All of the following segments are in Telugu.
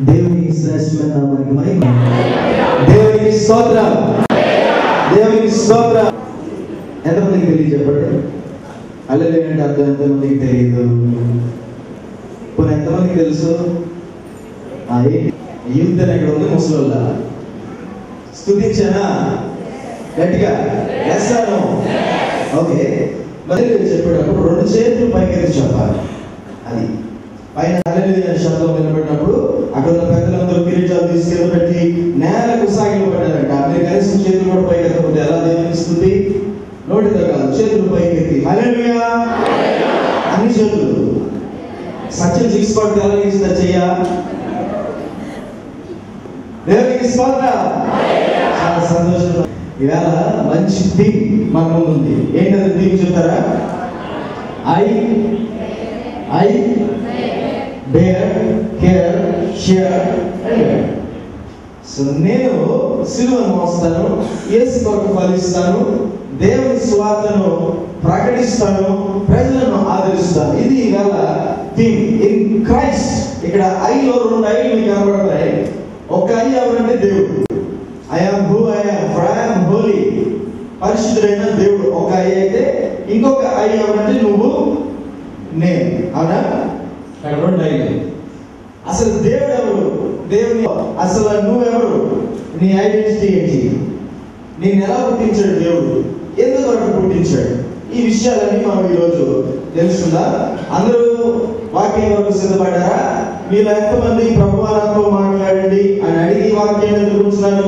దేవునికి శ్రేష్టమైన నామానికి మహిమ. దేవునికి స్తోత్రం. దేవునికి స్తోత్రం. ఎంతమందికి తెలియదు చెప్పండి. హల్లెలూయా అంటే అర్థం ఎంతమందికి తెలియదు? కొన్ని ఎంతమందికి తెలుసు? యూత్ అని ఎక్కడ ఉంది? ముసలోళ్ళ స్తుతించానా గట్టిగా? వేస్తాను. ఓకే, మరి చెప్పేటప్పుడు రెండు చేతులు పైకి చెప్పాలి. అది పైన హల్లెలూయా శబ్దం వినబడినప్పుడు అక్కడ ఉన్న పెద్దలందరూ కిరీటాలు తీసుకెళ్ళి పెట్టి నేలకు సాగిలు పడ్డారంట. మీరు కనీసం చేతులు కూడా పైకి ఎత్తకపోతే ఎలా దేవునికి స్తుతి? నోటితో కాదు, చేతులు పైకి ఎత్తి హల్లెలూయా అన్ని చేతులు. సచిన్ సిక్స్ పాయింట్ ఎలా ఇస్తా చెయ్య? దేవునికి స్తోత్రం. చాలా సంతోషం. ఇవాళ మంచి థీమ్ మన ముందు ఉంది. ఏంటది థీమ్ చెప్తారా? I bear care share. So నేను సిలువను మోస్తాను, యేసు కొరకు ఫలిస్తాను, దేవుని సువార్తను ప్రకటిస్తాను, ప్రజలను ఆదరిస్తాను. ఇది ఇవాళ థీమ్ ఇన్ క్రైస్ట్. ఇక్కడ ఐలో రెండు ఐలు మీకు కనబడతాయి. ఒక ఐ ఎవరంటే దేవుడు. I am who I am, for I am holy, పరిశుద్ధుడైన దేవుడు ఒక ఐ అయితే, ఇంకొక ఐ ఎవరంటే నువ్వు నేను. అవునా? అక్కడ రెండు ఐలు. అసలు దేవుడు ఎవరు? దేవుని అసలు నువ్వెవరు? నీ ఐడెంటిటీ ఏంటి? నేను ఎలా పుట్టించాడు దేవుడు? ఎందుకు అక్కడ పుట్టించాడు? ఈ విషయాలన్నీ మనం ఈరోజు తెలుసుకుందా? అందరూ వాక్యం వరకు సిద్ధపడ్డారా? మీరు ఎంతమంది ప్రభువా నాతో మాట్లాడండి అని అడిగి వాక్యాన్ని ఎదుర్కొంటున్నారు?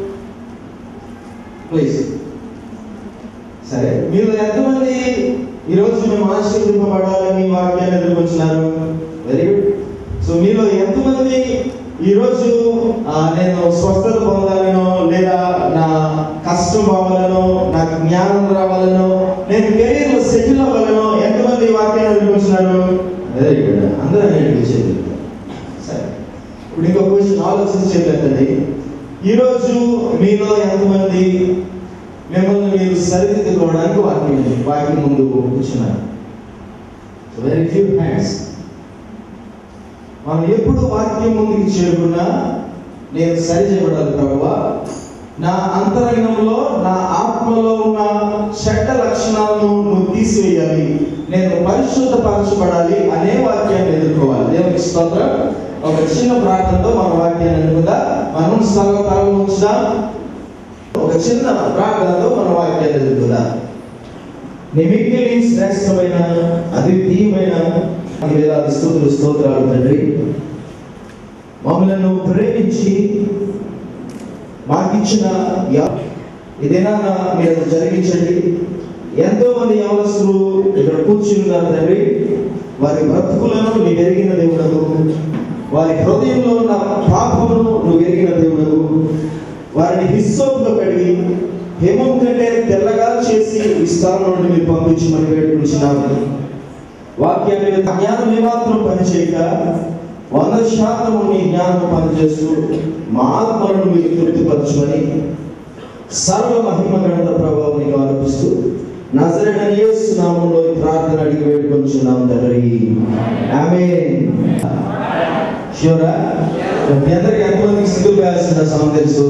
ప్లీజ్. సరే, మీరు ఎంతమంది ఈరోజు మేము ఆశీర్వదింపబడాలని వాక్యాన్ని ఎదుర్కొంటున్నారు? Very good. సో మీలో ఎంతమంది ఈరోజు నేను స్వస్థత పొందాలనో, లేదా నా కష్టం పోవాలనో, నాకు జ్ఞానం రావాలనో, నేను కెరీర్లో సెటిల్ అవ్వాలనో ఎంతమంది వాక్యాన్ని ఎదుర్కొంటున్నారు? Very good. అందరూ చేతులు. సరే, ఇప్పుడు ఇంకో క్వశ్చన్ ఆలోచించి చెప్పండి. ఈరోజు మీలో ఎంతమంది మిమ్మల్ని మీరు సరిదిద్దుకోవడానికి వాక్యం ముందు కూర్చున్నారు? Very few hands. మనం ఎప్పుడు వాక్యం ముందుకు చేరుకున్నా నేను సరి చేయబడాలి ప్రభువా, నా అంతరంగంలో నా ఆత్మలో ఉన్న చెడ్డ లక్షణాలను నువ్వు తీసివేయాలి, నేను పరిశుద్ధపరచబడాలి అనే వాక్యాన్ని ఎదుర్కోవాలి. దేవునికి స్తోత్రం. ఒక చిన్న ప్రార్థనతో మన వాక్యాన్ని ఎదుర్కొందా. మనం స్థలం ఉంచుదాం. ఒక చిన్న ప్రార్థనతో మన వాక్యాన్ని ఎదుర్కొందా. నిమిక్కిలి శ్రేష్టమైన అద్వితీయమైన వేలాది స్తుతులు స్తోత్రాలు తండ్రి. మమ్మలను ప్రేమించి మాకిచ్చిన ఇదేనా మీరు జరిగించండి. ఎంతో మంది యవనస్తులు ఇక్కడ కూర్చున్నారు తండ్రి. వారి బ్రతుకులను నువ్వు ఎరిగిన దేవుడవు, వారి హృదయంలో ఉన్న పాపమును నువ్వు ఎరిగిన దేవుడవు. వారిని హిస్సోపులో కడిగి హేమం కంటే తెల్లగా చేసి ఈ స్థానం నుండి మీరు పంపించమని వేడుకుంటున్నాము. వాక్యాన్ని జ్ఞానం ఏమాత్రం పనిచేయక 100% నీ జ్ఞానం పనిచేస్తూ మా ఆత్మలను మీరు తృప్తిపరచమని సర్వ మహిమ ఘనత ప్రభావం నీకు ఆరోపిస్తూ నజరేయుడైన యేసు నామములో ఈ ప్రార్థన అడిగి వేడుకొంచున్నాం తండ్రి. ఆమేన్. ష్యూరా? మీ అందరికీ ఎంతమందికి సిగ్గులు వేయాల్సిన సమయం తెలుసు?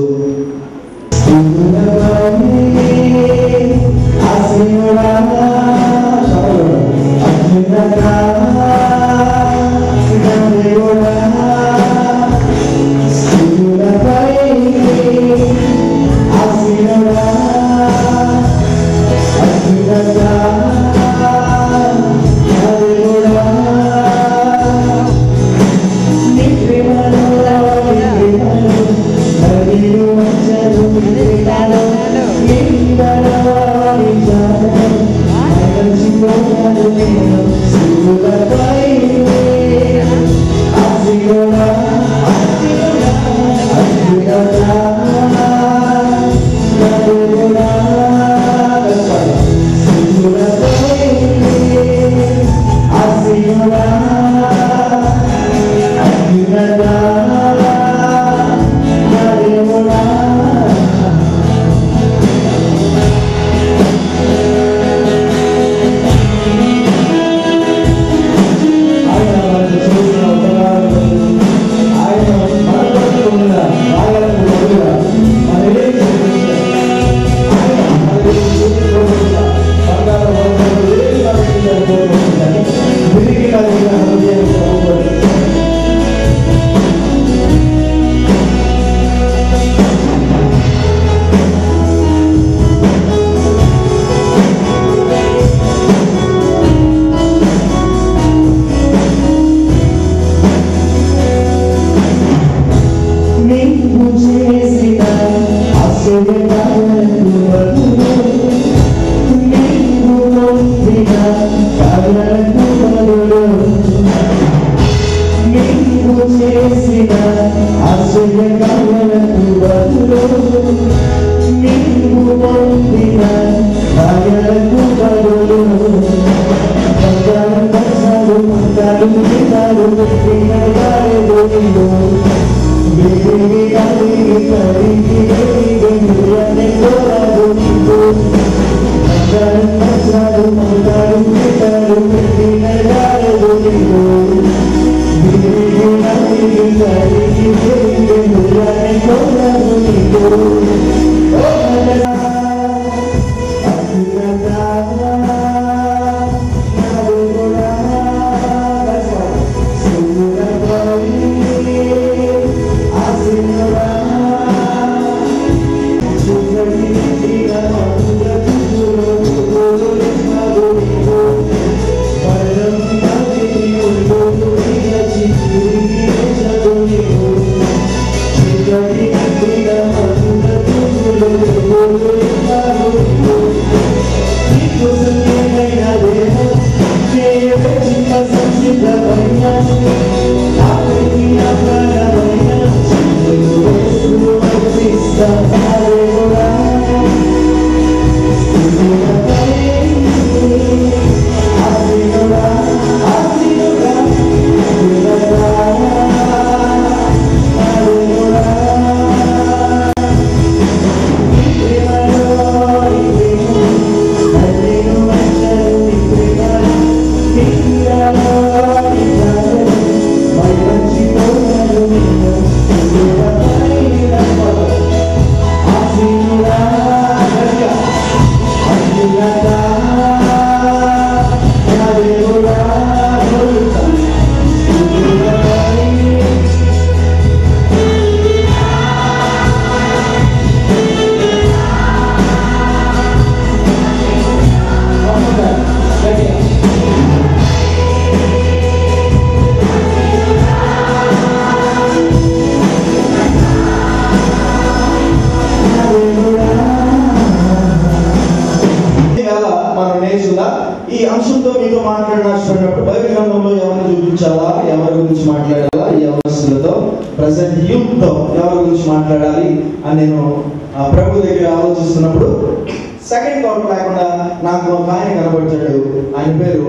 ఈ అంశంతో మీతో మాట్లాడినప్పుడు బైబిల్ గ్రంథంలో ఎవరిని చూపించాలా, ఎవరి గురించి మాట్లాడాలా, ఈ అవస్థలతో ప్రజెంట్ యూత్ తో ఎవరి గురించి మాట్లాడాలి అని నేను ప్రభు దగ్గర ఆలోచిస్తున్నప్పుడు సెకండ్ థాట్ లేకుండా నాకు ఒక ఆయన కనబడ్డాడు. ఆయన పేరు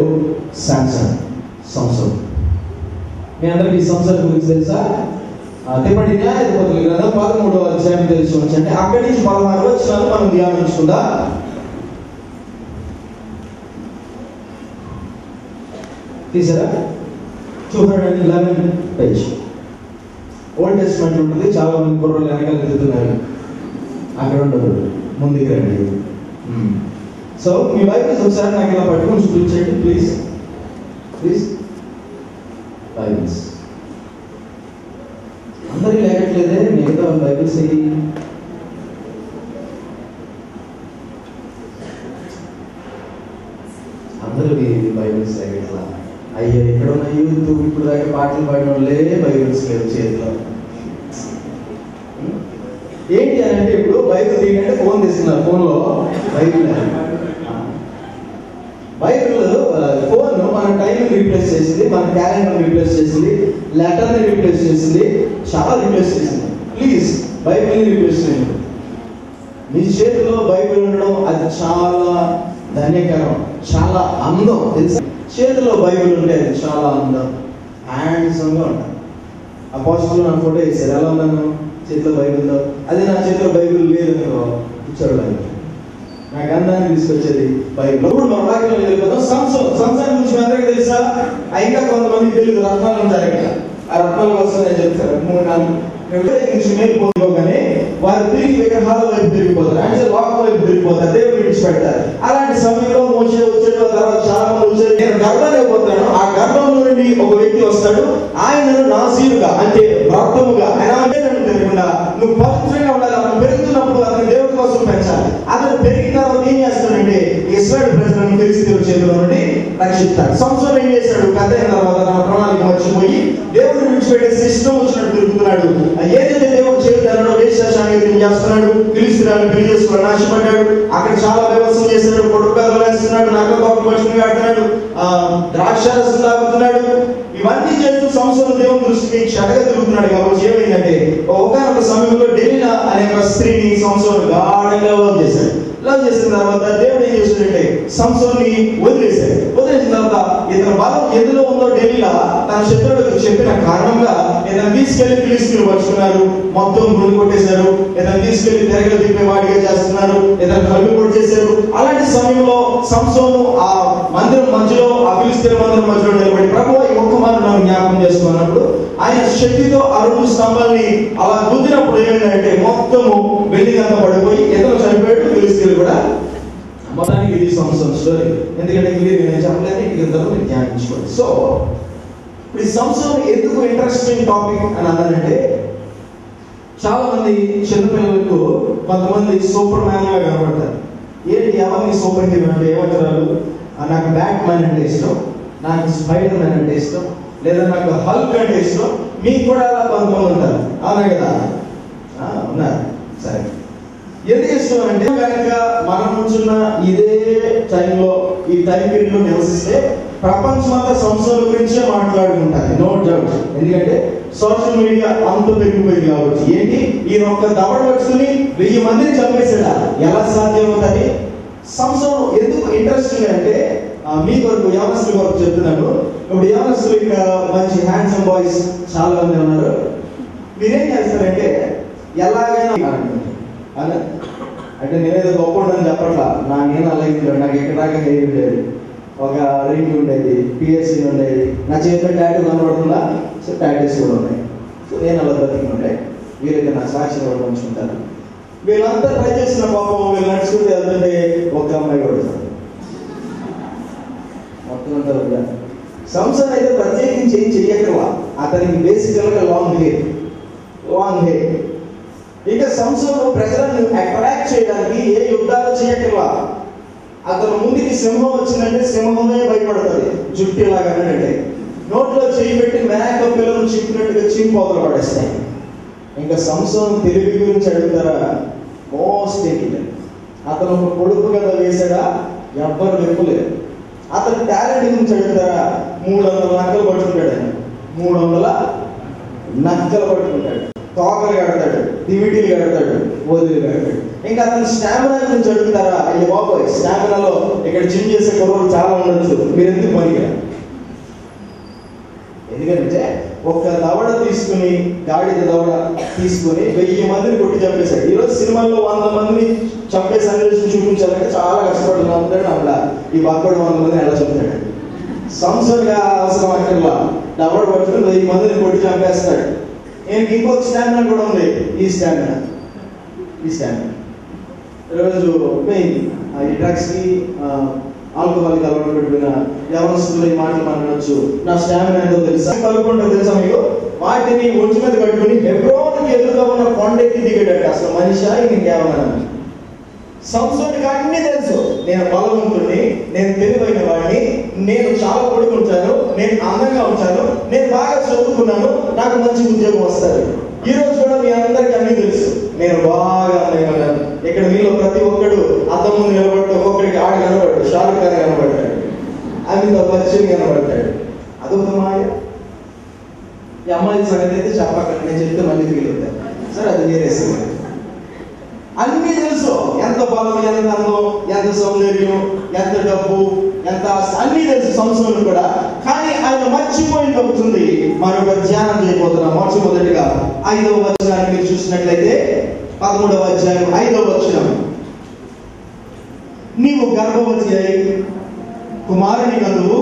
సంసోన్. మీ అందరికి ఈ సంసోన్ గురించి తెలుసా? తిప్పటి న్యాయాధిపతుల గ్రంథం 13వ అధ్యాయం తెలిసి ఉంచండి. అక్కడి నుంచి 16 వచనాలు మనం ధ్యానించుకుందా. తీసారా? 211 పేజ్. ఓల్డ్ టెస్ట్మెంట్ ఉంటుంది. చాలా మంది కుర్రలు వెనకాల తిరుగుతున్నారు. అక్కడ ఉండదు, ముందుకు రండి. సో మీ బైబిల్స్ ఒకసారి నాకు ఇలా పట్టుకొని చూపించండి ప్లీజ్. బైబిల్స్ అందరికి లేకట్లేదే, మిగతా బైబిల్స్ అందరికి బైబిల్స్ లేకట్లా. అయ్యో ఎక్కడ ఉన్న యూత్ ఇప్పుడు దాకా పాటలు పాడిన వాళ్ళే బైబిల్స్ లేవు చేతిలో. ఏంటి అని అంటే ఇప్పుడు బైబిల్ తీయంటే ఫోన్ తీసుకున్నారు. ఫోన్లో బైబిల్ ఫోన్ మన టైం రీప్లేస్ చేసింది, మన క్యాలెండర్ రీప్లేస్ చేసింది, లెటర్ని రీప్లేస్ చేసింది, చాలా రీప్లేస్ చేసింది. ప్లీజ్ బైబిల్ని రీప్లేస్ చేయండి. మీ చేతిలో బైబిల్ ఉండడం అది చాలా ధన్యకరం, చాలా అందం. తెలుసా? చేతిలో బైబిల్ ఉంటే అది చాలా అందం, హ్యాండ్సమ్గా ఉంటాయి. అపోజిట్లో నా ఫోటో వేసారు, ఎలా ఉన్నాను చేతిలో బైబిల్తో. అదే నా చేతిలో బైబిల్ లేదనుకో కూర్చోడు బైబిల్. నాకు అందాన్ని తీసుకొచ్చేది బైబిల్. ఇప్పుడు మన వాక్యంలో వెళ్ళిపోతాం. సంసారం గురించి అందరికీ తెలుసా? ఇంకా కొంతమంది తెలియదు. రత్నాలు ఉంటారు ఇక్కడ. ఆ రత్నాల కోసం నేను చెప్తాను. 3-4 మేలుకోగానే వారు తిరిగి విగ్రహాల వైపు తిరిగిపోతారు, అంటే లోకం వైపు తిరిగిపోతారు, దేవుడు విడిచిపెడతారు. అలాంటి సమయంలో మోషే వచ్చాడు, తర్వాత చాలా మంది వచ్చారు. నేను గర్భాన్ని పోతాను. ఆ గర్భంలో నుండి ఒక వ్యక్తి వస్తాడు. ఆయనను నాజీరుగా అంటే వ్రతముగా ఆయన అంటే తెలియకుండా నువ్వు పవిత్రంగా ఉండాలి. అతను పెరుగుతున్నప్పుడు అతను దేవుడి కోసం పెంచాలి. అతను పెరిగిన తర్వాత ఏం చేస్తాడంటే ఇశ్రాయేలు ప్రజలను ఫిలిష్తీయుల చేతిలో నుండి రక్షిస్తాడు. సంవత్సరం ఏం చేశాడు? పెద్ద అయిన తర్వాత తన ప్రణాళిక మర్చిపోయి దేవుడిని విడిచిపెట్టేసి ఇష్టం వచ్చినట్టు తిరుగుతున్నాడు. ఏదైతే దేవుడు చేస్తాడో వేశ్యాశాన్ని చేస్తున్నాడు, ఫిలిష్తీయులను పెళ్లి చేసుకోవాలని ఆశపడ్డాడు. అక్కడ చాలా వ్యవస్థ చేస్తున్నాడు, పొడుగు వేస్తున్నాడు, నగల తోకలు పట్టుకుని ఆడుతున్నాడు, ద్రాక్షారసం తాగుతున్నాడు. ఇవన్నీ చేస్తూ సంవత్సరం దేవుని దృష్టికి చెడగా తిరుగుతున్నాడు. కాబట్టి ఏమైందంటే ఒకనొక సమయంలో డెలీలా అనే ఒక స్త్రీని సంవత్సరం గాఢంగా లవ్ చేశాడు. లవ్ చేసిన తర్వాత దేవుడు ఏం చేశాడంటే సంసోన్ని వదిలేశాడు. వదిలేసిన తర్వాత ఇతని బలం ఎందులో ఉందో డెలీలా తన శత్రువులకు చెప్పిన కారణంగా ఇతను తీసుకెళ్లి ఫిలిష్తీయులు పరుచుకున్నారు, మొత్తం గుండు కొట్టేశారు. ఇతను తీసుకెళ్లి తెరగలు తిప్పే వాడిగా చేస్తున్నారు, ఇతను కళ్ళు కొట్టేశారు. అలాంటి సమయంలో సంసోను ఆ మందిరం మధ్యలో, ఆ ఫిలిష్తీయుల మందిరం మధ్యలో నిలబడి ప్రభువా ఈ ఒక్క మాట నన్ను జ్ఞాపకం చేసుకున్నప్పుడు ఆయన శక్తితో ఆ 2 స్తంభాలని అలా గుద్దినప్పుడు ఏమైందంటే మొత్తము వెల్లిగంత పడిపోయి ఇతను చనిపోయాడు, ఫిలిష్తీయులు కూడా. మొత్తానికి ఇది సంవత్సరం స్టోరీ. ఎందుకంటే నేను చెప్పలేదు, ఇద్దరు మీరు ధ్యానించుకోండి. సో ఇప్పుడు ఈ సంవత్సరం ఎందుకు ఇంట్రెస్టింగ్ టాపిక్ అని అన్నానంటే చాలా మంది చిన్నపిల్లలకు కొంతమంది సూపర్ మ్యాన్ గా కనబడతారు. ఏంటి ఎవరిని సూపర్ హీరో అంటే ఏమంటారు? నాకు బ్యాట్ మ్యాన్ అంటే ఇష్టం, నాకు స్పైడర్ మ్యాన్ అంటే ఇష్టం, లేదా నాకు హల్క్ అంటే ఇష్టం. మీకు కూడా అలా కొంతమంది ఉంటారు, అవునా కదా? ఉన్నారు. సరే, ఎందుకు ఇష్టం అంటే కనుక మనం ఉంచున్న ఇదే టైంలో, ఈ టైం పీరియడ్లో నివసిస్తే ప్రపంచమంతా సంస్థల గురించే మాట్లాడుకుంటారు, నో డౌట్. ఎందుకంటే సోషల్ మీడియా అంత పెరిగిపోయింది కాబట్టి. ఏంటి ఈయన ఒక్క దవడ పట్టుకుని 1000 మందిని చంపేసాడా? ఎలా సాధ్యం అవుతుంది? సంస్థలు ఎందుకు ఇంట్రెస్టింగ్ అంటే మీ కొరకు యవనస్తుల కొరకు చెప్తున్నాను. ఇప్పుడు యవనస్తులు ఇక్కడ మంచి హ్యాండ్సమ్ బాయ్స్ చాలా మంది ఉన్నారు. మీరేం చేస్తారంటే ఎలాగైనా అంటే నేనేదో గొప్ప ఉండని చెప్పట్లా, నేను అలాగే నాకు ఎక్కడ దాకా హెయిర్ ఉండేది, ఒక రింగ్ ఉండేది, పిఎస్సీ ఉండేది, నా చేతిలో టాటూ కనబడుతుందా? సో టాటూస్ కూడా ఉన్నాయి. సో నేను అలా బ్రతికి ఉండే, వీళ్ళకి నా సాక్షి కూడా పంచుకుంటాను. వీళ్ళంతా ట్రై చేసిన పాపం వీళ్ళు నడుచుకుంటే వెళ్తుంటే ఒక అమ్మాయి కొడుతారు, మొత్తం అంతా. సంసారం అయితే ప్రత్యేకించి ఏం చెయ్యకరా, అతనికి బేసికల్గా లాంగ్ హెయిర్. ఇక సంసారంలో ప్రజలను అట్రాక్ట్ చేయడానికి ఏ యుద్ధాలు చేయకరా. అతను ముందుకి సింహం వచ్చిందంటే సింహమే భయపడుతుంది, జుట్టు లాగానంటే నోట్లో చేయి పెట్టి మేక పిల్లలు చింపినట్టుగా చింపోతలు పడేస్తాయి. ఇంకా సంసారం తెలివి గురించి అడుగుతారా? Most important. అతను ఒక పొడుపు కథ వేసాడా? ఎవ్వరు వెప్పలేదు. అతను టాలెంట్ గురించి అడుగుతారా? 300 నక్కలు పట్టుకుంటాడు. ఆయన 300 నక్కలు పట్టుకుంటాడు, తోకలు కడతాడు, డివిటీలు కడతాడు, వదిలి కడతాడు. ఇంకా అతను స్టామినా గురించి అడుగుతారా? అయ్యో బాబోయ్, స్టామినాలో ఇక్కడ జిమ్ చేసే కుర్రోళ్ళు చాలా ఉండొచ్చు, మీరు ఎందుకు పనికిరా? ఎందుకంటే ఒక దవడ తీసుకుని, గాడిద దవడ తీసుకుని 1000 మందిని కొట్టి చంపేశాడు. ఈరోజు సినిమాల్లో 100 మందిని చంపే సన్నివేశం చూపించాలంటే చాలా కష్టపడుతున్నా ఉంటాడు. అట్లా ఈ బాక్కడు 100 మందిని ఎలా చంపుతాడు? సంవత్సరంగా అవసరం అక్కర్లా, దవడ పట్టుకుని 1000 మందిని కొట్టి చంపేస్తాడు. నేను ఇంకొక స్టామినా కూడా ఉంది, ఈ స్టామినా. ఈరోజు మెయిన్ ఈ డ్రగ్స్కి ఆల్కహాల్కి అలవాటు పెట్టుకున్న యవనస్తులు ఈ మాటలు మాట్లాడచ్చు. నా స్టామినా ఏంటో తెలుసా? కలుపుకుంటూ తెలుసా మీకు? వాటిని ఒంటి మీద కట్టుకుని హెబ్రోన్కి ఎదురుగా ఉన్న కొండెక్కి దిగేటట్టు. అసలు మనిషి ఇంకేమన్నా? సంవత్సరానికి అన్నీ తెలుసు. నేను బలవంతుడిని, నేను తెలివైన వాడిని, నేను చాలా పొడుగుంటాను, నేను అందంగా ఉంటాను, నేను బాగా చదువుకున్నాను, నాకు మంచి ఉద్యోగం వస్తుంది. ఈ రోజు కూడా మీ అందరికీ అన్నీ తెలుసు. నేను బాగా అందంగా ఉన్నాను. ఇక్కడ మీలో ప్రతి ఒక్కడు అద్దం ముందు నిలబడితే ఒక్కొక్కడికి ఆడు కనబడ్డాడు, షారుఖ్ ఖాన్ కనబడతాడు, అమితాబ్ బచ్చన్ కనబడతాడు. అదొక మాయ. ఈ అమ్మాయి సంగతి అయితే చెప్పకండి, నేను చెప్తే మళ్ళీ ఫీల్ అవుతాను. సరే, అది వేరే సంగతి. అన్నీ తెలుసు. ఎంత బలం, ఎంత అందం, ఎంత సౌందర్యం, ఎంత డబ్బు, ఎంత అన్నీ తెలుసు సంవత్సరం కూడా. కానీ ఆయన మర్చిపోయింది అవుతుంది. మరొక ధ్యానం చేయబోతున్నాం. మొట్టమొదటిగా 5వ వచనాన్ని మీరు చూసినట్లయితే 13వ అధ్యాయం 5వ వచనం. నీవు గర్భవతి అయి కుమారుని కదువు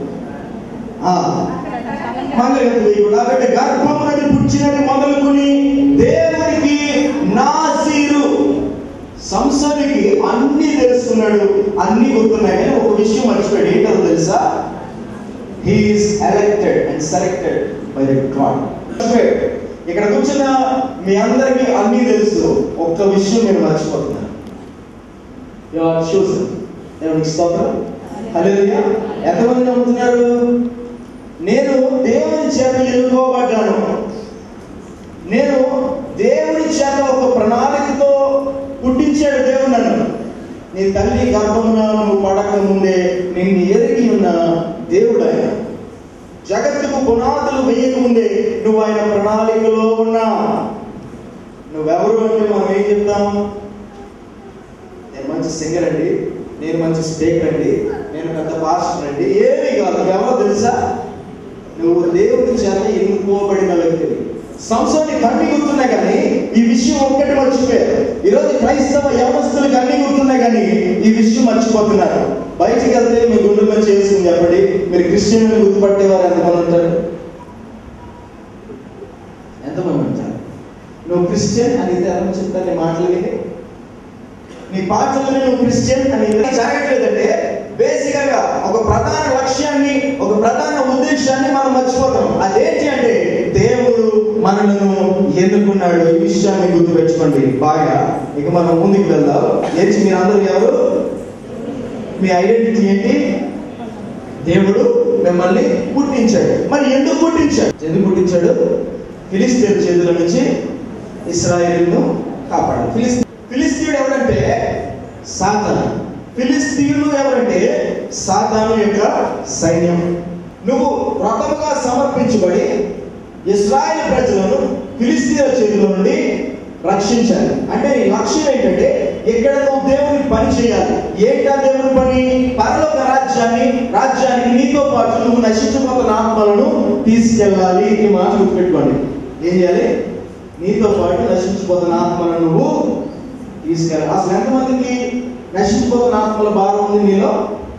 మంగళగతి కూడా అంటే గర్భమునని పుట్టినది మొదలుకొని దేవునికి నాసీరు. సంసారికి అన్ని తెలుస్తున్నాడు, అన్ని గుర్తున్నాయి. కానీ ఒక విషయం మర్చిపోయాడు. ఏంటో తెలుసా? He is elected and selected by the God. ఇక్కడ కూర్చున్న మీ అందరికీ అన్ని తెలుసు, ఒక్క విషయం నేను మర్చిపోతున్నాను. యువర్ చూస్. దేవునికి స్తోత్రం. హల్లెలూయా. ఎంతమంది నమ్ముతున్నారు? నేను దేవుని చేత ఎన్నుకోబడ్డాను. నేను దేవుని చేత ఒక ప్రణాళికతో పుట్టించాడు దేవుడు నన్ను. నీ తల్లి గర్భమున నువ్వు పడక ముందే నిన్ను ఎరిగి ఉన్న దేవుడు ఆయన. జగత్తుకు పునాదులు వేయక ముందే నువ్వు ఆయన ప్రణాళికలో ఉన్నా. నువ్వెవరు అంటే మనం ఏం చెప్తాం? నేను మంచి సింగర్ అండి, నేను మంచి స్పీకర్ అండి, నేను పెద్ద పాస్టర్ అండి. ఏమీ కాదు. నువ్వెవరో తెలుసా? నువ్వు దేవుని చేత ఎన్నుకోబడిన వ్యక్తివి. సంవత్సరానికి అన్ని గుర్తున్నాయి కానీ ఈ విషయం ఒక్కటి మర్చిపోయారు. ఈరోజు క్రైస్తవ యవనస్తులకు అన్ని గుర్తున్నాయి కానీ ఈ విషయం మర్చిపోతున్నారు. బయటికి వెళ్తే మీ గుండెల్లో చేసుకుని చెప్పండి, మీరు క్రిస్టియన్లు గుర్తుపట్టేవారు ఎంతమంది ఉంటారు? ఎంతమంది ఉంటారు? నువ్వు క్రిస్టియన్ అని ఎలా చెప్తాను? నీ మాటలు విని, నీ పాటలు నువ్వు క్రిస్టియన్ అని జరగట్లేదంటే బేసిక్ గా ఒక ప్రధాన లక్ష్యాన్ని, ఒక ప్రధాన ఉద్దేశాన్ని మనం మర్చిపోతాం. అదేంటి అంటే దేవుడు మనలను ఎన్నుకున్నాడు. ఈ విషయాన్ని గుర్తు పెట్టుకోండి బాగా. ఇక మనం ముందుకు వెళ్దాం. ఏంటి మీరు అందరూ ఎవరు? మీ ఐడెంటిటీ ఏంటి? దేవుడు మిమ్మల్ని పుట్టించాడు. మరి ఎందుకు పుట్టించాడు? ఎందుకు పుట్టించాడు? ఫిలిస్తీయుల చేతుల నుంచి ఇశ్రాయేలును కాపాడు. ఫిలిస్తీయుడు ఎవరంటే సాతాను. ఫిలిస్తీయులు ఎవరంటే సాతాను యొక్క సైన్యం. నువ్వు వ్రతముగా సమర్పించబడి ఇశ్రాయేలు ప్రజలను ఫిలిస్తీయుల చేతుల నుండి రక్షించాలి. అంటే నీ లక్ష్యం ఏంటంటే ఇక్కడ నువ్వు దేవుని పని చేయాలి. ఏంటా దేవుని పని? పరలోక రాజ్యానికి నీతో పాటు నువ్వు నశించిపోతున్న ఆత్మలను తీసుకెళ్ళాలి. ఈ మాట గుర్తుపెట్టుకోండి. ఏం చేయాలి? నీతో పాటు నశించిపోతున్న ఆత్మలను నువ్వు తీసుకెళ్ళాలి. అసలు ఎంతమందికి నశించిపోతున్న ఆత్మల భారం ఉంది మీలో?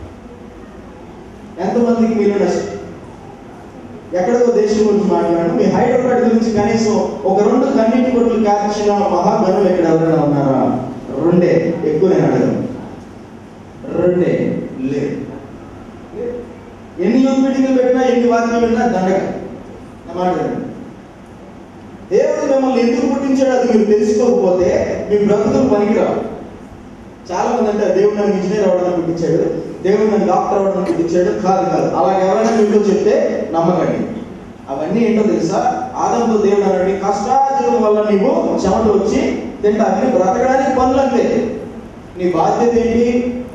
ఎంతమందికి మీలో ఎక్కడో దేశం గురించి మాట్లాడాను. మీ హైదరాబాద్ గురించి కనీసం ఒక 2 కన్నీటి కొట్లు కాల్చిన మహాగణులు ఎక్కడ ఎవరైనా ఉన్నారా? 2. ఎక్కువ నేను అడగను. 2 లేదు. ఎన్ని యూత్ మీటింగ్లు పెట్టినా, ఎన్ని వాక్యాలు పెట్టినా దండగ. నా మాట దేవుడు మిమ్మల్ని ఎందుకు పుట్టించాడు అది మీరు తెలుసుకోకపోతే మీ బ్రతుకులు పనికిరావు. చాలా మంది అంటే దేవుడు నన్ను ఇంజనీర్ అవ్వడానికి పుట్టించాడు, దేవుడు నన్ను డాక్టర్ అవ్వడానికి పుట్టించాడు. కాదు. అలాగే ఎవరైనా మీకు చెప్తే నమ్మకండి. అవన్నీ ఏంటో తెలుసా? ఆదంతో దేవుడు అన్నాడు, కష్టార్జితం వల్ల నీవు చెమట వచ్చి తింటానికి బ్రతకడానికి పనులంతే. నీ బాధ్యత ఏంటి?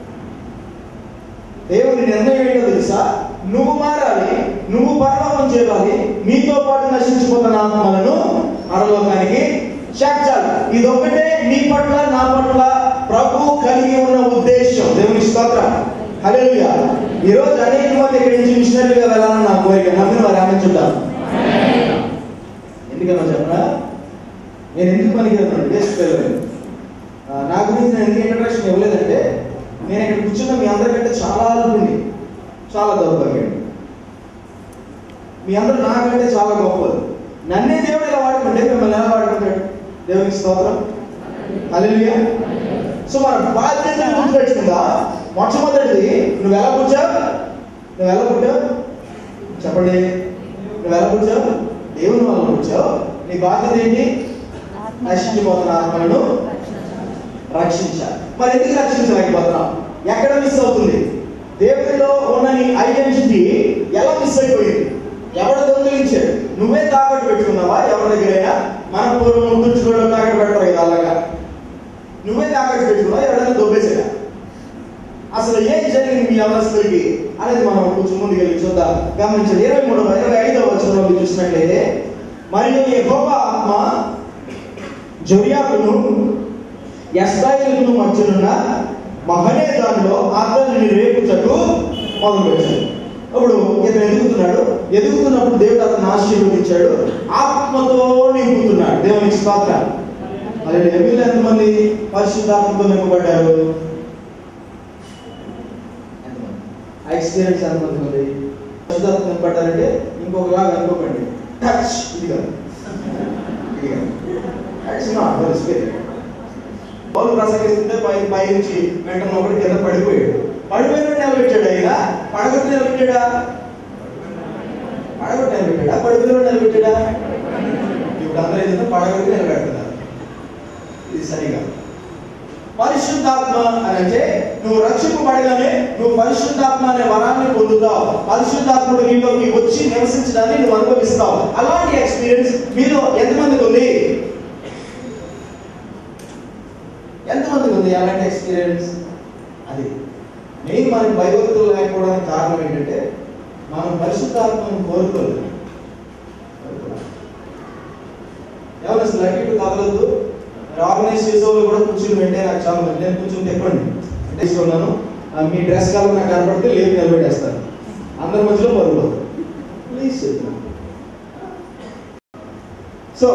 దేవుడి నిర్ణయం ఏంటో తెలుసా? నువ్వు మారాలి, నువ్వు పరలోకం చేరాలి, నీతో పాటు నశించిపోతున్న ఆత్మలను పరలోకానికి చేర్చాలి. ఇదొక్కటే నీ పట్ల, నా పట్ల ప్రభు కలిగి ఉన్న ఉద్దేశం. దేవుని స్తోత్రం. హల్లెలూయా. ఈ రోజు అనేక మంది ఇక్కడి నుంచి మిషనరీగా వెళ్ళాలని నా కోరిక. నమ్మిన వారు ఆమె ఎందుకన్నా చెప్పరా? నేను ఎందుకు పనికిరాను? వేసుకోలేదు. నా గురించి నేను ఎందుకు ఇంట్రడక్షన్ ఇవ్వలేదంటే నేను ఇక్కడ కూర్చున్న మీ అందరికంటే చాలా అల్పుండి, చాలా దౌర్భాగ్యం. మీ అందరూ నాకంటే చాలా గొప్పలు. నన్నే దేవుడు ఎలా వాడుకుంటే మిమ్మల్ని ఎలా వాడుకుంటాడు? దేవునికి స్తోత్రం. హల్లెలూయా. సో మన బాధ్యతను గుర్తుపెట్టుకుందా? మొట్టమొదటిది, నువ్వు ఎలా పుట్టావు? చెప్పండి. నువ్వు ఎలా పుట్టావు? దేవుని వల్ల పుట్టావు. నీ బాధ్యత ఏంటి? నశించిపోతున్న ఆత్మలను రక్షించాలి. మరి ఎందుకు రక్షించలేకపోతున్నావు? ఎక్కడ మిస్ అవుతుంది? దేవుడిలో ఉన్న నీ ఐడెంటిటీ ఎలా మిస్ అయిపోయింది? ఎవడు దొంగిలించాడు? నువ్వే తాకట్టు పెట్టుకున్నావా? ఎవరి దగ్గరైనా? మన పూర్వం ముందుంచుకోవడం తాకట్టు పెట్టరు కదా, అలాగా నువ్వే తాకట్టు పెట్టుకున్నావు. ఎవరైనా దొబ్బేసాడా? అసలు ఏం జరిగింది మీ అవస్థలకి అనేది మనం కొంచెం ముందుకు వెళ్ళి చూద్దాం. గమనించండి. 23-25 వచనంలో చూసినట్లయితే, మరియు యెహోవా ఆత్మ జొర్యాకును ఎస్రాయేలును మధ్యనున్న మహనేదానులో అతనిని రేపుటకు మొదలుపెట్టాడు. అప్పుడు ఇతను ఎదుగుతున్నప్పుడు దేవుడు అతను ఆశీర్వదించాడు, ఆత్మతో నింపుతున్నాడు. దేవునికి స్తోత్రం. అదే వీళ్ళు ఎంతమంది పరిశుద్ధాత్మతో నింపబడ్డారు? ఎక్స్పీరియన్స్ ఎంతమంది ఉంది? పరిశుద్ధాత్మ నింపబడ్డారంటే ఇంకొకలాగా అనుకోకండి. టచ్ ఇది కాదు. వాళ్ళు ప్రసంగిస్తుంటే పై నుంచి వెంటనే ఒకటి కింద పడిపోయాడు. పడిపోయిన నిలబెట్టాడు. అయినా పడగొట్టి నిలబెట్టాడా? పడిపోయిన నిలబెట్టాడా? ఇప్పుడు అందరూ ఏదైనా పడగొట్టి నిలబెడుతున్నారు. ఇది సరిగా. పరిశుద్ధాత్మ అని అంటే నువ్వు రక్షింపబడగానే నువ్వు పరిశుద్ధాత్మ అనే వరాన్ని పొందుతావు. పరిశుద్ధాత్ముడు నీలోకి వచ్చి నివసించడాన్ని నువ్వు అనుభవిస్తావు. అలాంటి ఎక్స్పీరియన్స్ మీలో ఎంతమందికి ఉంది? ఎంతమందికి ఉంది అలాంటి ఎక్స్పీరియన్స్? అది మెయిన్ మనకి భయభక్తులు లేకపోవడానికి కారణం ఏంటంటే మనం పరిశుద్ధాత్మను కోరుకోలేదు. ఎవరు అసలు అటు కదలద్దు. ఆర్గనైజ్ చేసేవాళ్ళు కూడా కూర్చుని వెంటే నాకు చాలా మంది, నేను కూర్చొని చెప్పండి అంటే ఇస్తున్నాను, మీ డ్రెస్ కాలం నాకు కనపడితే లేదు నిలబెట్టేస్తాను, అందరి మధ్యలో పరుగులు ప్లీజ్ చెప్తున్నాను. సో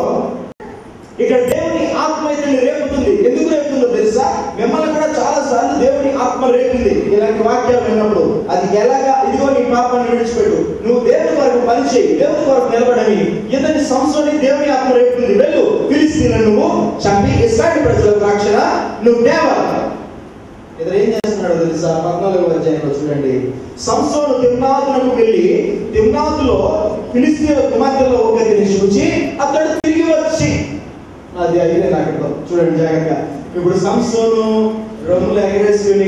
ఇక్కడ దేవుని ఆత్మ అయితే రేపుతుంది. ఎందుకు రేపుతుందో తెలుసా? మిమ్మల్ని కూడా చాలా సార్లు దేవుని ఆత్మ రేపింది ఇలాంటి వాక్యాలు విన్నప్పుడు. అది ఎలాగా? ఇదిగో నీ పాపాన్ని విడిచిపెట్టు, నువ్వు దేవుని కొరకు పని చేయి, దేవుని కొరకు నిలబడని ఇతని సంస్థని దేవుని ఆత్మ రేపుతుంది. వెళ్ళు, ఫిలిష్తీయులను నువ్వు చంపి ఇశ్రాయేలు ప్రజలకు రక్షణ నువ్వు తేవాలి. ఇతను ఏం చేస్తున్నాడో తెలుసా? 14వ అధ్యాయంలో చూడండి. సంసోను తిమ్నాతునకు వెళ్ళి తిమ్నాతులో ఫిలిష్తీయుల కుమార్తెలో ఒకరిని చూచి అతడు తిరిగి వచ్చి, అది అయితే నాకు చూడండి జాగ్రత్తగా. ఇప్పుడు సంసోను రొమ్ములు ఎగరేసుకుని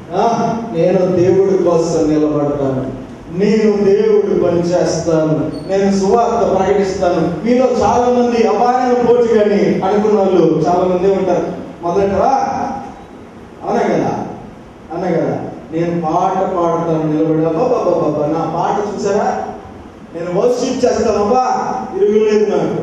నేను దేవుడి కోసం నిలబడతాను, నేను దేవుడి పని చేస్తాను, నేను సువార్త ప్రకటిస్తాను. మీలో చాలా మంది అపాయన పోటీ కానీ అనుకున్న వాళ్ళు చాలా మంది ఉంటారు. మొదలెట్టరా? అవునా కదా? అన్నా కదా, నేను పాట పాడతాను నిలబడి, బాబా నా పాట చూసారా, నేను వర్షిప్ చేస్తాను, అబ్బా తిరుగులేదు నాకు,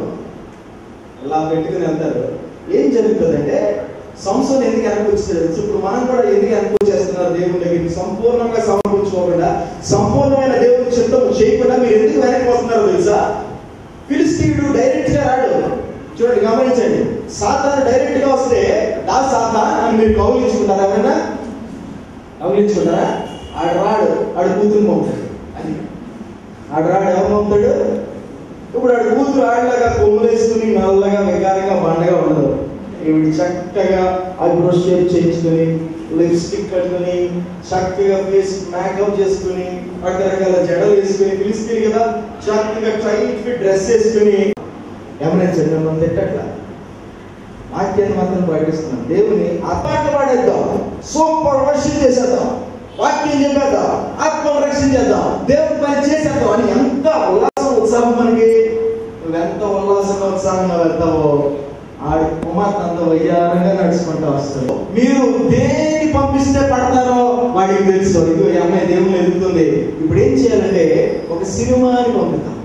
ఇలా పెట్టుకుని వెళ్తారు. ఏం జరుగుతుందంటే సంసోను ఎందుకు వెనకొచ్చాడు? ఇప్పుడు మనం కూడా ఎందుకు వెనకొచ్చేస్తున్నారు దేవుని దగ్గరికి? సంపూర్ణంగా సమర్పించుకోకుండా, సంపూర్ణమైన దేవుని చిత్తం చేయకుండా మీరు ఎందుకు వెనక్కి వస్తున్నారో తెలుసా? ఫిలిష్తీయుడు డైరెక్ట్ గా రాడు. చూడండి, గమనించండి. సాతాను డైరెక్ట్ గా వస్తే దా సాతాన్ అని మీరు కౌగిలించుకుంటారా? ఎవరైనా కౌగిలించుకుంటారా? ఆడు రాడు, ఆడు కూతురు పంపుతాడు. అది ఆడు రాడు, ఎవరు పంపుతాడు? ఇప్పుడు ఆడు కూతురు ఆడలాగా కొమ్ములేసుకుని నల్లగా వికారంగా బండగా ఉండదు. ఈవిడ చక్కగా ఐబ్రో షేప్ చేయించుకొని, లిప్స్టిక్ కట్టుకుని, చక్కగా ఫేస్ మేకప్ చేసుకుని, రకరకాల జడలు వేసుకుని, పిలిస్తే కదా చక్కగా టైట్ ఫిట్ డ్రెస్ వేసుకుని, గమనించండి, మనం తిట్టట్లా, వాక్యాన్ని మాత్రం ప్రకటిస్తున్నాం. దేవుని ఆత్మను పాడేద్దాం, సూపర్ వర్షిప్ చేసేద్దాం, వాక్యం చెప్పేద్దాం, ఆత్మను రక్షించేద్దాం, దేవుని పని చేసేద్దాం అని ఎంత ఉల్లాసం ఉత్సాహం మనకి. నువ్వెంత ఉల్లాసంగా ఉత్సాహంగా వెళ్తావో ఆడి కుమార్తె అంత వయ్యారంగా నడుచుకుంటూ వస్తాడు. మీరు దేన్ని పంపిస్తే పడతారో వాడికి తెలుసు. ఇదిగో ఈ అమ్మాయి దేవుని ఎదుగుతుంది, ఇప్పుడు ఏం చేయాలంటే ఒక సినిమాని పంపిద్దాం.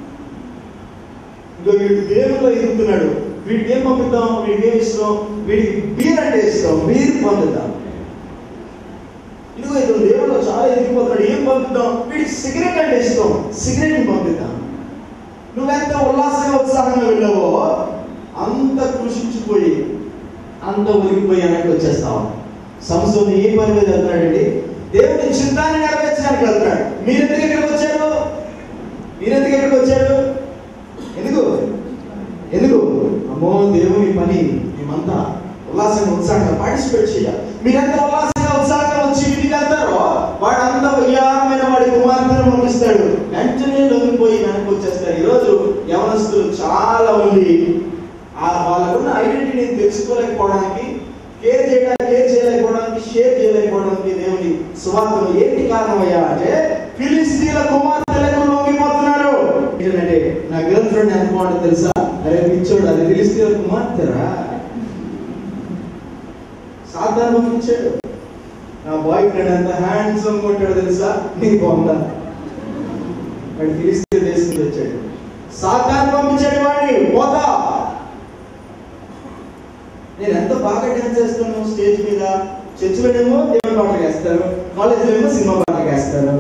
ఇదిగో వీడు దేవుల్లో ఎదుగుతున్నాడు, వీడికి ఏం పంపిద్దాం? వీడికి ఏం ఇష్టం? వీడికి బీర్ అంటే ఇష్టం, బీర్ పంపిద్దాం. ఇదిగో ఇతను దేవుల్లో చాలా ఎదిగిపోతున్నాడు, ఏం పంపిద్దాం? వీడికి సిగరెట్ అంటే ఇష్టం, సిగరెట్ పంపిద్దాం. నువ్వెంత ఉల్లాసంగా ఉత్సాహంగా వెళ్ళావో అంత కృషించిపోయి, అంత ఒరిగిపోయి వెనక్కి వచ్చేస్తావు. సంసోను ఏ పని మీద వెళ్తున్నాడండి? దేవుని చిత్తాన్ని నెరవేర్చడానికి వెళ్తున్నాడు. మీరెందుకు ఎక్కడికి వచ్చారు? మీరెందుకు ఎక్కడికి వచ్చారు? ఎందుకు? అమ్మో దేవుని పని మేమంతా ఉల్లాసంగా ఉత్సాహంగా పార్టిసిపేట్ చేయాలి. మీరెంత ఉల్లాసంగా ఉత్సాహంగా వచ్చి ఇంటికి వెళ్తారో వాడంతా వయ్యారమైన వాడి కుమార్తెను పంపిస్తాడు. వెంటనే లొంగిపోయి వెనక్కి వచ్చేస్తారు. ఈరోజు యవనస్తులు చాలా మంది వాళ్ళకున్న ఐడెంటిటీని తెలుసుకోలేకపోవడానికి, కేర్ చేయలేకపోవడానికి, షేర్ చేయలేకపోవడానికి దేవుని సువార్తను ఏంటి కారణమయ్యా అంటే ఫిలిష్తీయుల కుమార్తెలకు లొంగిపోతున్నారు. ఏంటంటే నా గర్ల్ ఫ్రెండ్ ఎంత బాగుంటుంది తెలుసా? అరే పిచ్చోడు, అది ఫిలిష్తీయుల కుమార్తెరా, సాతాను పంపించాడు. నా బాయ్ ఫ్రెండ్ ఎంత హ్యాండ్సమ్ ఉంటాడు తెలుసా? నీకు బాగుందా? వాడు ఫిలిష్తీయుల దేశం వచ్చాడు, సాతాను పంపించాడు వాడిని. పోతా, నేను ఎంత బాగా డాన్స్ చేస్తాను స్టేజ్ మీద. చర్చిలోనేమో దేవుని పాటలు వేస్తాను, కాలేజీలో ఏమో సినిమా పాటలు వేస్తాను.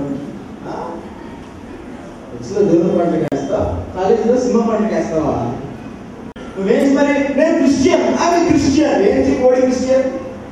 చర్చిలో దేవుని పాటలు వేస్తావు, కాలేజీలో సినిమా పాటలు వేస్తావా? నువ్వేంటి మరి? నేను క్రిస్టియన్, అవి క్రిస్టియన్. ఏంటి కోడి క్రిస్టియన్?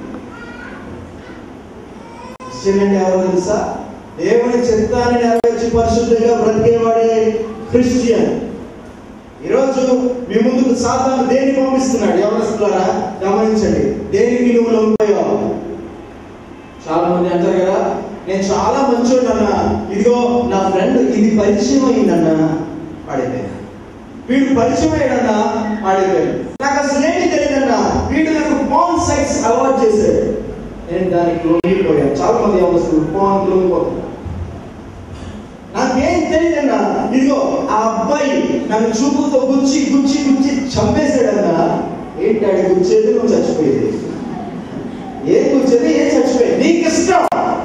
క్రిస్టియన్ అంటే ఎవరో తెలుసా? దేవుని చిత్తాన్ని నెరవేర్చి పరిశుద్ధంగా బ్రతికేవాడే క్రిస్టియన్. ఈరోజు మీ ముందుకు సాతాను దేన్ని పంపిస్తున్నాడు? యవనస్తులారా గమనించండి, దేనికి నువ్వు లొంగిపోయావు? చాలా మంది అంటారు కదా, నేను చాలా మంచోడు అన్న, ఇదిగో నా ఫ్రెండ్ ఇది పరిచయం అయిందన్న, పాడైపోయాను. వీడు పరిచయం అయ్యాడన్నా, పాడైపోయాడు. నాకు అసలు ఏంటి తెలియదన్నా, వీడు నాకు పాన్ సైట్స్ అలవాటు చేశాడు. నేను దానికి లొంగిపోయాను. చాలా మంది అవసరం లొంగిపోతున్నారు. నాకేం తెలియదన్నా, ఇదిగో ఆ అబ్బాయి నన్ను చూపుతో గుచ్చి గుచ్చి గుచ్చి చంపేశాడన్నా. ఏంటి ఆడి గుచ్చేది? నువ్వు చచ్చిపోయేది. ఏం గుచ్చేది? ఏం చచ్చిపోయేది? నీకు ఇష్టం.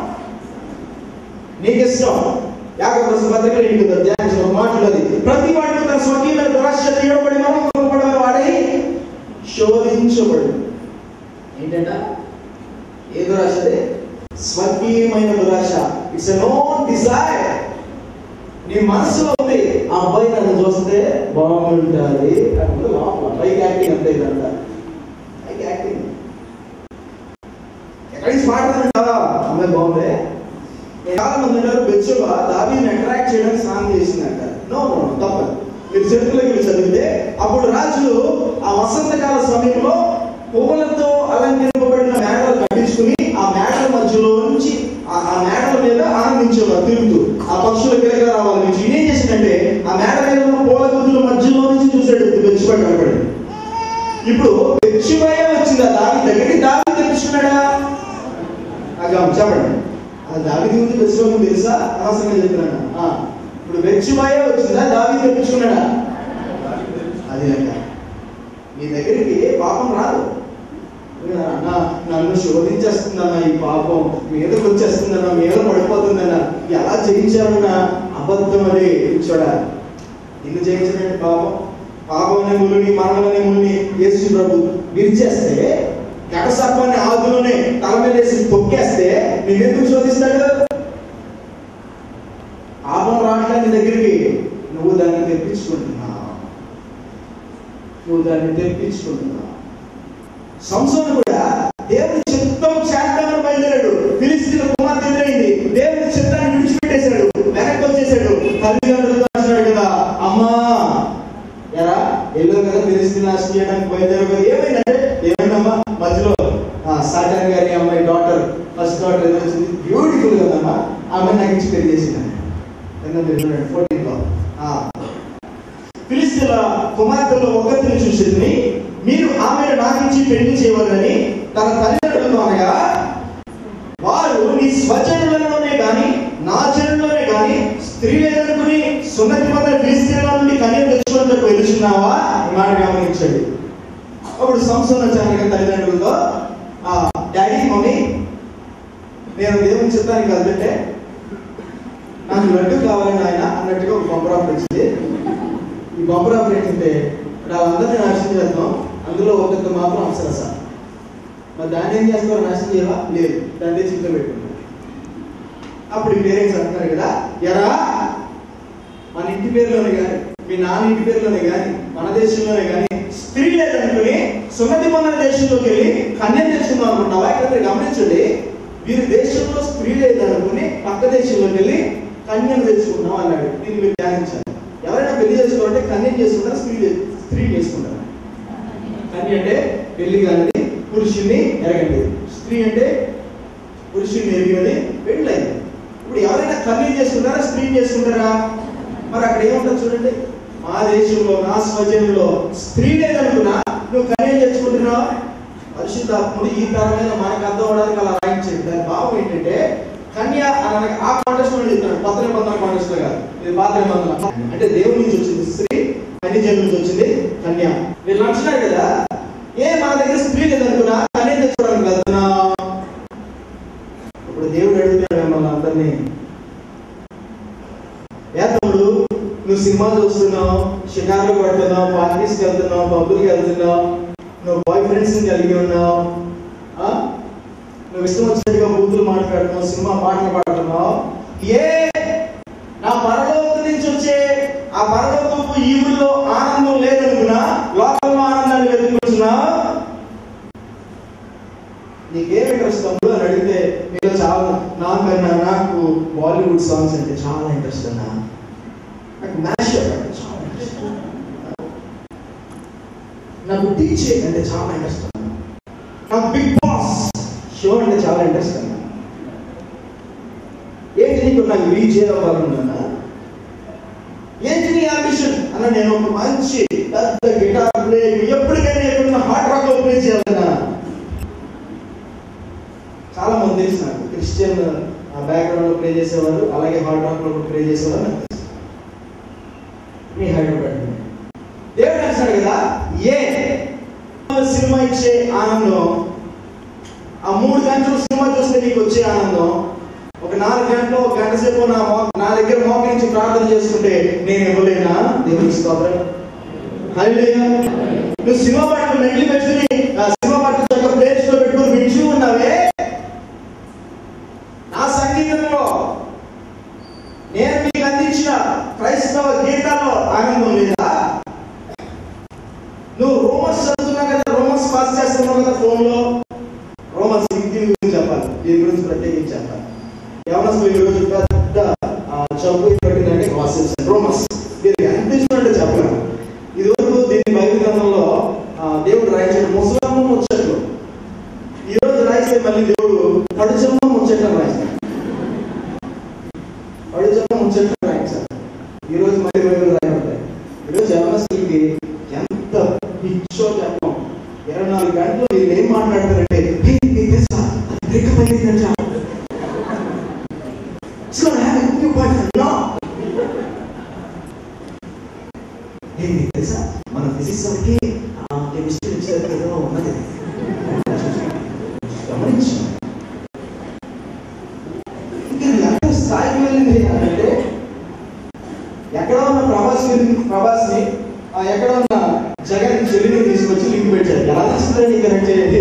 యాకోబు రాసిన పత్రికలో ఇంటి ధ్యానించిన మాటలది. ప్రతి వాడిని తన స్వకీయమైన దురాశ తీయబడి మనం వాడై శోధించబడి. ఏంటంట? ఏ దురాశ? అది స్వకీయమైన దురాశ. It's a known desire. నీ మనసులో ఉంది, ఆ అబ్బాయి నన్ను చూస్తే బాగుంటుంది అంటే లోపల పైకి యాక్టింగ్ అంతే. ఇదంతా పైకి యాక్టింగ్. ఎక్కడి నుంచి మాట్లాడుతుంటా అమ్మాయి బాగుంది. చాలా మంది ఉన్నారు, బెత్షెబా దావీదుని అట్రాక్ట్ చేయడానికి స్నానం చేసిందంట. నో తప్పదు. మీరు చరిత్రలోకి చదివితే అప్పుడు రాజులు ఆ వసంతకాల సమయంలో పువ్వులతో అలంకరింపబడిన మేడలు కట్టించుకుని ఆ మేడల మధ్యలో నుంచి ఆ మేడల మీద ఆనందించేవారు తిరుగుతూ. ఆ పక్షుల కిలక రావాలి నుంచి ఏం చేసిందంటే ఆ మేడ మీద ఉన్న పూల గుద్దుల మధ్యలో నుంచి చూసాడు బెత్షెబా కనపడి. ఇప్పుడు బెత్షెబా వచ్చిందా దావీదు దగ్గరికి? దావీదు తెప్పించుకున్నాడా? చెప్పండి. దావీదు గురించి బెత్షెబా గురించి తెలుసా? అనవసరంగా చెప్తున్నాను. ఇప్పుడు బెత్షెబా వచ్చిందా దావీదు తెప్పించుకున్నాడా? అది లెక్క. మీ దగ్గరికి పాపం రాదు. నన్ను శోధించేస్తుందన్నా, ఈ పాపం మీదకి వచ్చేస్తుందన్నా, మీద పడిపోతుందన్నా, ఎలా జయించాలన్నా అబద్ధం అని చూడ. నిన్ను జయించడండి పాపం అనే ముళ్ళని, మరణం అనే ముళ్ళని యేసు ప్రభు విరిచేస్తే, ఘటసర్పాన్ని ఆదులోనే తల మీద వేసి తొక్కేస్తే నిన్నెందుకు శోధిస్తాడు? పాపం రావట్లేదు నీ దగ్గరికి, నువ్వు దాన్ని తెప్పించుకుంటున్నావు. సంసోను కూడా దేవుని చిత్తం చేద్దామని బయలుదేరాడు. ఫిలిష్తీయుల కుమార్తె ఎదురైంది, దేవుని చిత్తాన్ని విడిచిపెట్టేశాడు, వెనక్కి వచ్చేసాడు. తల్లిదండ్రులతో అంటున్నాడు కదా, అమ్మా ఎరా ఎల్లో కదా ఫిలిష్తీయులు నాశనం చేయడానికి బయలుదేరారు కదా. ఏమైందమ్మా? మధ్యలో సాటాన్ గారి అమ్మాయి డాటర్, ఫస్ట్ డాటర్ ఏదో వచ్చింది, బ్యూటిఫుల్ కదమ్మా, ఆమె నాకు ఇచ్చి పెళ్లి చేసింది. 14లో ఫిలిష్తీయుల కుమార్తెలో ఒకరిని చూసింది, మీరు ఆమెను నాకించి పెళ్లి చేయవద్దని తన తల్లిదండ్రులతో అనగా, వారు నీ స్వజనులలోనే కానీ నా జనుల్లోనే కానీ స్త్రీ లేదనుకుని సున్నతి పొందిన ఫిలిష్తీయుల నుండి కన్యను తెచ్చుకున్నందుకు వెలుచున్నావా? మాట గమనించండి. అప్పుడు సంసోను వచ్చాక తల్లిదండ్రులతో, డాడీ మమ్మీ, నేను దేవుని చిత్తానికి వెళ్తుంటే నాకు లడ్డు కావాలని ఆయన అన్నట్టుగా ఒక బంపర్ ఆఫర్ వచ్చింది. ఈ బంపర్ ఆఫర్ ఏంటంటే వాళ్ళందరినీ నాశనం చేద్దాం, అందులో ఒకరితో మాత్రం అప్సరస. మరి దాన్ని ఏం చేస్తారు? నాశనం చేయవా? లేదు, దాన్ని చిత్తం పెట్టుకుంటారు. అప్పుడు ఈ పేరెంట్స్ అంటున్నారు కదా, ఎరా మన ఇంటి పేరులోనే కానీ మీ నాన్న ఇంటి పేరులోనే కానీ మన దేశంలోనే కానీ స్త్రీ లేదనుకుని సున్నతి పొందిన దేశంలోకి వెళ్ళి కన్యను తెచ్చుకుందాం అనుకుంటున్నావా? ఇక్కడ గమనించండి, వీరి దేశంలో స్త్రీ లేదనుకుని పక్క దేశంలోకి వెళ్ళి కన్యను తెచ్చుకుంటున్నాం అన్నాడు. దీన్ని మీరు ధ్యానించాలి. ఎవరైనా పెళ్లి చేసుకోవాలంటే కన్యను చేసుకుంటారా, స్త్రీ చేసుకుంటారా? కన్య అంటే పెళ్లి కానిది, పురుషుణ్ణి ఎరగండి. స్త్రీ అంటే పురుషుణ్ణి ఎరిగినది, పెళ్ళైంది. ఇప్పుడు ఎవరైనా కన్యను చేసుకుంటారా, స్త్రీ చేసుకుంటారా? మరి అక్కడ ఏముంటుంది చూడండి, మా దేశంలో నా స్వజనులో స్త్రీ లేదనుకున్నా నువ్వు కన్యను తెచ్చుకుంటున్నావు. పరిశుద్ధాత్ముడు ఈ తరమైన మనకు అర్థం అవడానికి అలా రాయించండి. దాని భావం ఏంటంటే, కన్య అనగా ఆ కాంటెస్ట్ లో చెప్తున్నాడు, కొత్త నిబంధన కాంటెస్ట్ లో కాదు, ఇది పాత నిబంధన. అంటే దేవుడి నుంచి వచ్చింది స్త్రీ, కన్య జన్మ నుంచి వచ్చింది కన్య. వీళ్ళు అంటున్నారు కదా, మన దగ్గర స్త్రీ లేదనుకున్నా కన్య తెచ్చుకోవడానికి వెళ్తున్నా. ఇప్పుడు దేవుడు అడుగుతున్నాడు మిమ్మల్ని అందరినీ, తమ్ముడు నువ్వు సినిమా చూస్తున్నావు, షికార్లు పడుతున్నావు, పార్టీస్కి వెళ్తున్నావు, పబ్బులకి వెళ్తున్నావు, నువ్వు బాయ్ ఫ్రెండ్స్ కలిగి ఉన్నావు, నువ్వు ఇష్టం వచ్చినట్టుగా బూతులు మాట్లాడుతున్నావు, సినిమా పాటలు పాడుతున్నావు. నా పరలోకం నుంచి వచ్చే ఆ పరలోకపు ఈవుల్లో ఆనందం లేదనుకున్నా లోకంలో ఆనందాన్ని వెతుకుంటున్నా. నీకేం ఇంట్రెస్ట్ తమ్ముడు అని అడిగితే నీలో చాలా, నాకు బాలీవుడ్ సాంగ్స్ అంటే చాలా ఇంట్రెస్ట్ అన్నా, నాకు మ్యాష్ అంటే చాలా ఇంట్రెస్ట్, నాకు డీజే అంటే చాలా ఇంట్రెస్ట్ అన్నా, నాకు బిగ్ బాస్ షో అంటే చాలా ఇంట్రెస్ట్ అన్నా. ఏంటి నీకు? నాకు డీజే అవ్వాలన్నా. ఏంటి నీ అంబిషన్ అన్న? నేను ఒక మంచి పెద్ద గిటార్ ప్లే, ఎప్పటికైనా ఎప్పుడైనా హార్డ్ రాక్ లో ప్లే చేయాలన్నా. క్రిస్టియన్ బ్యాక్గ్రౌండ్ లో ప్లే చేసేవారు, అలాగే హార్డ్ రాక్ లో ప్లే చేసేవారు. మీ హైదరాబాద్ దేవుడు అంటాడు కదా, ఏ సినిమా ఇచ్చే ఆనందం, ఆ 3 గంటలు సినిమా చూస్తే నీకు వచ్చే ఆనందం, ఒక 4 గంటలు, ఒక గంట సేపు నా దగ్గర మోకరించి ప్రార్థన చేసుకుంటే నేను ఇవ్వలేనా? దేవునికి స్తోత్రం. హల్లెలూయా. నువ్వు సినిమా పాటలు మెల్లి పెట్టుకుని సినిమా పాటలు ఒక ప్లేస్ లో పెట్టుకుని వింటూ ఉన్నావే, నా సంగీతంలో నేను మీకు అందించిన క్రైస్తవ గీతాల్లో ఆనందం లేదా? నువ్వు రోమన్స్ చదువుతున్నావు కదా, రోమన్స్ పాస్ చేస్తున్నావు కదా ఫోన్ లో, రోమన్స్ దీని గురించి చెప్పాలి, దీని గురించి ప్రత్యేకించి చెప్పాలి. యవనస్తులు ఈరోజు పెద్ద చదువు పెట్టిందంటే గాసిప్స్, రోమన్స్. దీనికి ఎంత ఇష్టం అంటే చెప్పలేము. ఇదివరకు దీన్ని బైబిల్ గ్రంథంలో దేవుడు రాయించాడు ముసలమ్మ ముచ్చట్లు, ఈరోజు రాయిస్తే మళ్ళీ దేవుడు పడుచమ్మ ముచ్చట్లు రాయించాడు. పడుచమ్మ ముచ్చట్లు రాయించాడు. ఈరోజు మళ్ళీ బైబిల్ రాయబడతాయి. ఈరోజు యవనస్తులకి ఎంత పిచ్చో చెప్పం. 24 గంటలు వీళ్ళు ఏం మాట్లాడతారంటే, బ్రేకప్ అయిందంట, తెలుసా మన ఫిజిక్స్ వాళ్ళకి కెమిస్ట్రీ ఏదో ఉన్నది గమనించు. ఇంకా ఎంత స్థాయికి వెళ్ళింది అంటే, ఎక్కడ ఉన్న ప్రభాస్ని ఎక్కడ ఉన్న జగన్ చెల్లిని తీసుకొచ్చి లింక్ పెట్టారు. ఎలా తెలుస్తుందండి కనెక్ట్ చేయండి?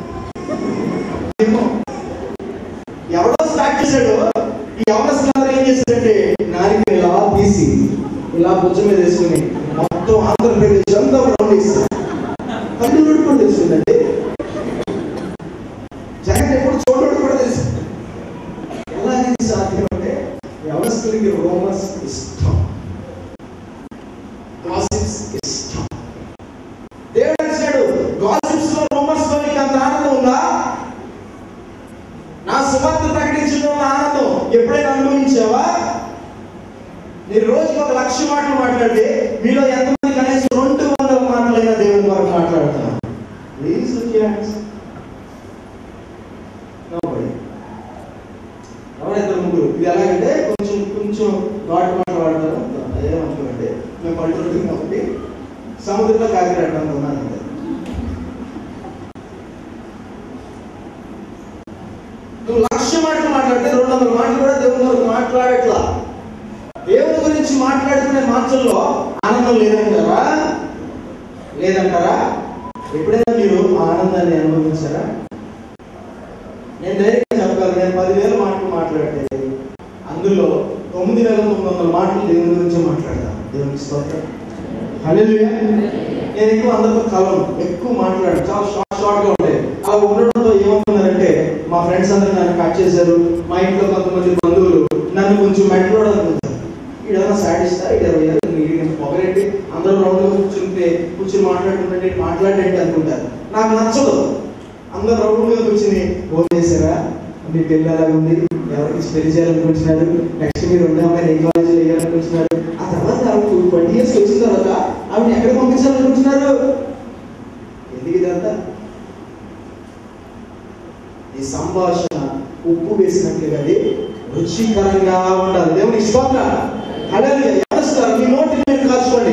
ఎవడో స్టార్ట్ చేశాడు. ఈ ఎవరస్తులందరూ ఏం చేశారంటే, నాలుగు ఇలా తీసి ఇలా భుజం మీద వేసుకుని మొత్తం ఆంధ్రప్రదేశ్ అంతా రౌండ్ వేస్తారు. కళ్ళు కూడా తెలుస్తుందండి. జగన్ ఎప్పుడు చూడడం కూడా తెలుసు. ఎలా అనేది సాధ్యం అంటే, ఎవరస్తులకి రోమన్స్ ఇష్టం, గాసిప్స్ ఇష్టం. దేవుడు అంటాడు, గాసిప్స్ లో రోమన్స్ లో నీకు అంత ఆనందం ఉందా? నా సువార్త ప్రకటించడం ఆనందం ఎప్పుడైనా అనుభవించావా? మీరు రోజుకి 1,00,000 మాటలు మాట్లాడితే మీలో ఎంతమంది కనీసం 200 మాటలైనా దేవుని వరకు మాట్లాడతారు? ప్లీజ్ ఎవరిద్దరు ముగ్గురు. ఇది ఎలాగంటే కొంచెం ఘాటు మాట్లాడతారు. అదేమనుకోండి, మేము పల్లెటూరు కాబట్టి సముద్రంలో కాకిరాడడానికి ఉన్నానంటే, నువ్వు 1,00,000 మాటలు మాట్లాడితే 200 మాటలు కూడా దేవుని వరకు మాట్లాడట్లా. దేవుని గురించి మాట్లాడుకునే మాటల్లో ఆనందం లేదంటారా? ఎప్పుడైనా మీరు ఆనందాన్ని అనుభవించారా? నేను ధైర్యంగా చెప్పగలను, నేను 10,000 మాటలు మాట్లాడితే అందులో 9,900 మాటలు దేవుని గురించి మాట్లాడతాను. దేవునికి స్తోత్రం. హల్లెలూయా. నేను ఎక్కువ అందరితో కలవను, ఎక్కువ మాట్లాడాను, చాలా షార్ట్ గా ఉంటాయి. అలా ఉండడంతో ఏమవుతున్నారంటే, మా ఫ్రెండ్స్ అందరూ నన్ను కట్ చేశారు. మా ఇంట్లో కొంతమంది బంధువులు నన్ను కొంచెం మెట్రోడ్ అనుకుంటారు. ఇడన్నా సాటిస్తా, పొగరెట్టి అందరూ రౌండ్ లో కూర్చుని మాట్లాడేంటి అనుకుంటారు. నాకు నచ్చదు. అందరూ రౌండ్ మీద కూర్చుని ఫోన్ చేశారా, మీ పెళ్ళి ఎలా ఉంది, ఎవరికి పెళ్లి చేయాలనుకుంటున్నారు, నెక్స్ట్ మీరు 2 అమ్మాయిని ఏ కాలేజీలో వేయాలనుకుంటున్నారు, ఆ తర్వాత 20 years వచ్చిన తర్వాత ఆవిడ ఎక్కడ పంపించాలనుకుంటున్నారు? ఎందుకు ఇదంతా? ఈ సంభాషణ ఉప్పు వేసినట్లుగా రుచికరంగా ఉండాలి. దేవుని స్తోత్రం. హల్లెలూయా. ఎవరు మీ నోటిని మీరు కాల్చుకోండి.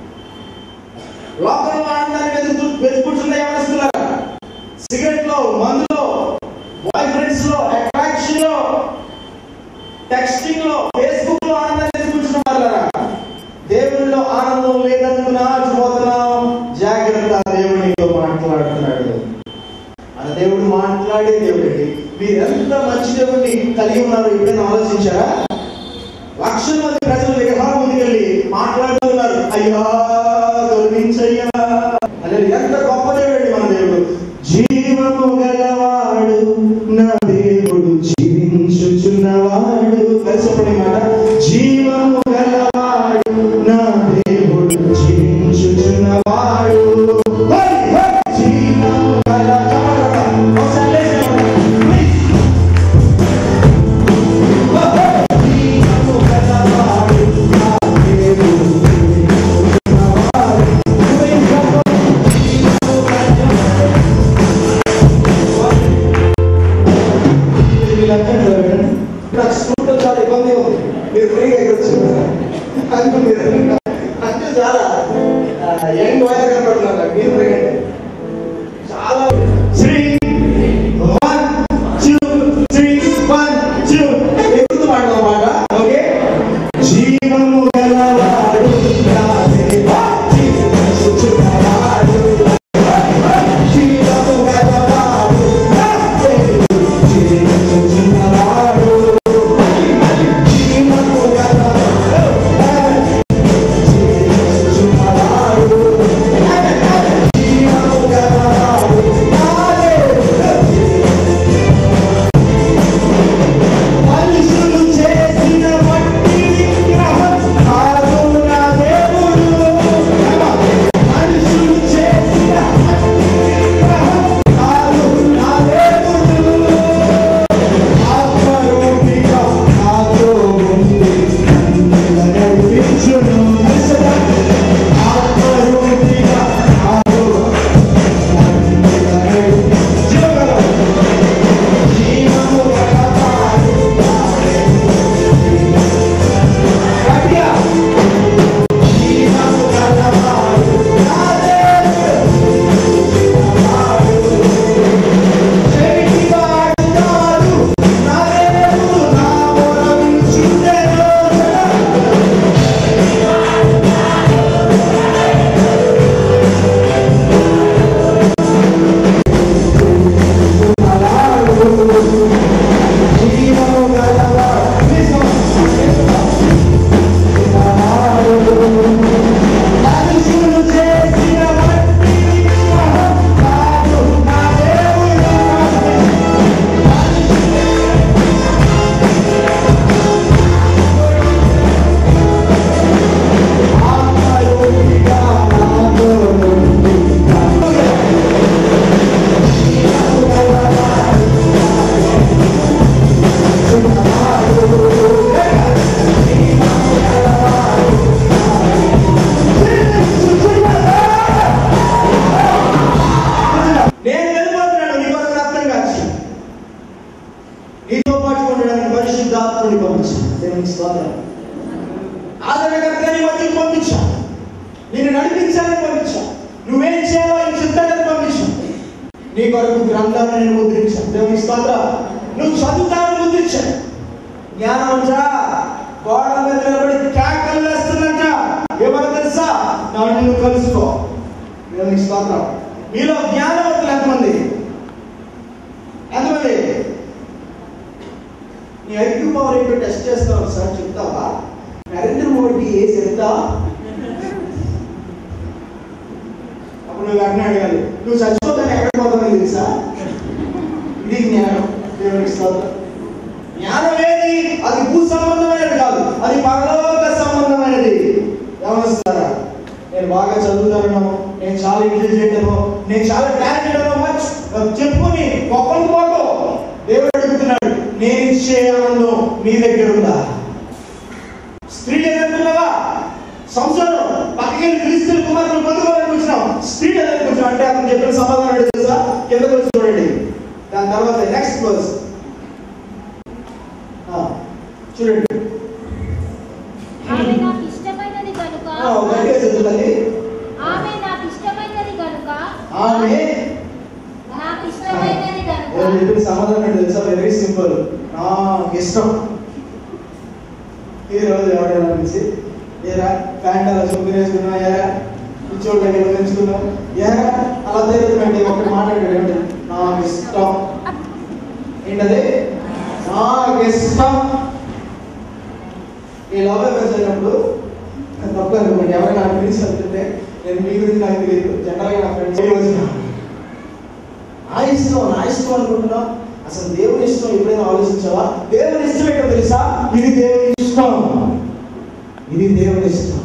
లోకంలో ఆనందాన్ని వెతుకుంటున్న ఎవరుస్తున్నారా? సిగరెట్ లో, మందులో, బాయ్ ఫ్రెండ్స్ లో, అట్రాక్షన్ లో, టెక్స్టింగ్ లో, ఫేస్బుక్ లో ఆనందాన్ని వెతుకుంటున్నారా? దేవునిలో ఆనందం లేనందున పోతున్నాం. జాగ్రత్త, దేవునితో మాట్లాడుతున్నాడు. మన దేవుడు మాట్లాడే దేవుడండి. మీరు ఎంత మంచి దేవుడిని కలిగి ఉన్నారో ఎప్పుడైనా ఆలోచించారా? 1,00,000 మంది ప్రజలు విగ్రహాల ముందుకెళ్ళి మాట్లాడుతూ ఉన్నారు, అయ్యా కరుణించయ్యా అని. ఎంత గొప్ప దేవుడండి మన దేవుడు. జీవము గలవాడు నా దేవుడు, జీవించుచున్నవాడు. కలిసిపడి మాట, జీవము గలవాడు నా దేవుడు, జీవించుచున్నవాడు. జీవము గలవాడు గోయ కనపడుతున్నారు మీరు ప్రగండి చాలా 3 1 2 3 1 2 ఎక్కుతూ పాడదాం మాట ఓకే జీవము గలవాడు నా దేవా జీవించుచున్నాడు జీవము గలవాడు నా దేవా జీవించుచున్నాడు జీవము గలవాడు జీవించుచున్నాడు జీవము గలవాడు నా దేవా మనుషులు చేసిన మట్టి విగ్రహం కాదు నా దేవుడు మనుషులు చేసిన మట్టి విగ్రహం కాదు నా దేవుడు ఆత్మరూపిగా నాతో ఉంది నన్ను నడిపించును ఆత్మరూపిగా నాతో నన్ను నడిపించును జీవము గలవాడు నా దేవుడు జీవము గలవాడు నా దేవుడు చేటివాడుతాడు నా దేవుడు నా మొరవించుటెను జీవము గలవాడు మనుషులు చేసిన మట్టి విగ్రహం కాదు నా దేవుడు ఆత్మరూపిగా నాతో ఉంది జీవము గలవాడు నేను వెళ్ళిపోతున్నాను నీ కొరకు రక్తం కాచి నీతో పాటు ఉండడానికి పరిశుద్ధాత్మని పంపించాను దేవునికి స్తోత్రం ఆదరణకర్తగా నీ మధ్యకి పంపించాను నిన్ను నడిపించాలని పంపించాను నువ్వేం చేయాలో ఆయన చెప్తాడని పంపించాను నీ కొరకు గ్రంథాన్ని నేను ముద్రించాను దేవునికి స్తోత్రం నువ్వు చదువుతానని ముద్రించాను జ్ఞానవంతా గోడ మీద నిలబడి కేకలు వేస్తున్నట్ట ఏమన్నా తెలుసా నన్ను నువ్వు కలుసుకో దేవునికి స్తోత్రం మీలో జ్ఞానవంతులు ఎంతమంది నీ ఐక్యూ పవర్ ఏంటో టెస్ట్ చేస్తావు సార్ చెప్తావా నరేంద్ర మోడీ ఏజ్ ఎంత అప్పుడు నువ్వు అన్నీ అడగాలి నువ్వు చచ్చిపోతాను ఎక్కడికి పోతానని తెలుసా ఇది జ్ఞానం దేవునికి స్తోత్రం జ్ఞానం ఏది అది భూ సంబంధమైనది కాదు అది పరలోక సంబంధమైనది గమనిస్తారా నేను బాగా చదువుతాను నేను చాలా ఇంటెలిజెంట్ నేను చాలా టాలెంటెడ్ చెప్పుకొని గొప్పలు పోకో దేవుడు అడుగుతున్నాడు నేను ఇచ్చే ఆనందం నీ దగ్గర ఉందా స్త్రీ ఎదుర్కొన్నావా సంవత్సరం పక్కకి క్రీస్తుల కుమారులు పొందుకోవాలని వచ్చినాం స్త్రీ ఎదుర్కొచ్చాం అంటే అతను చెప్పిన సమాధానం తెలుసా కిందకు వచ్చి చూడండి దాని తర్వాత నెక్స్ట్ వర్స్ చూడండి ఆమె నాకు ఇష్టమైనది కనుక ఆమె నాకు ఇష్టమైనది కనుక ఆమె నాకు ఇష్టమైనది కనుక చెప్పిన సమాధానం తెలుసా వెరీ సింపుల్ నాకు ఇష్టం ఈ రోజు ఎవరైనా అనిపించి ఏరా ప్యాంట్ అలా చొప్పునేసుకున్నా ఏరా పిచ్చోళ్ళ దగ్గర పెంచుకున్నాం ఏరా అలా తెలుగుతుందండి ఒకటి మాట్లాడాడు ఏమిటి నాకు ఇష్టం ఏంటది నాకు ఇష్టం ఈ లవ్ అఫేర్స్ అయినప్పుడు తప్పు అనుకోండి ఎవరైనా నాకు గురించి చెప్తుంటే నేను మీ గురించి నాకు తెలియదు జనరల్గా నా ఫ్రెండ్స్ నా ఇష్టం అనుకుంటున్నాం అసలు దేవుని ఇష్టం ఎప్పుడైనా ఆలోచించావా దేవుని ఇష్టం ఏంటో తెలుసా ఇది దేవుని ఇష్టం ఇది దేవుని ఇష్టం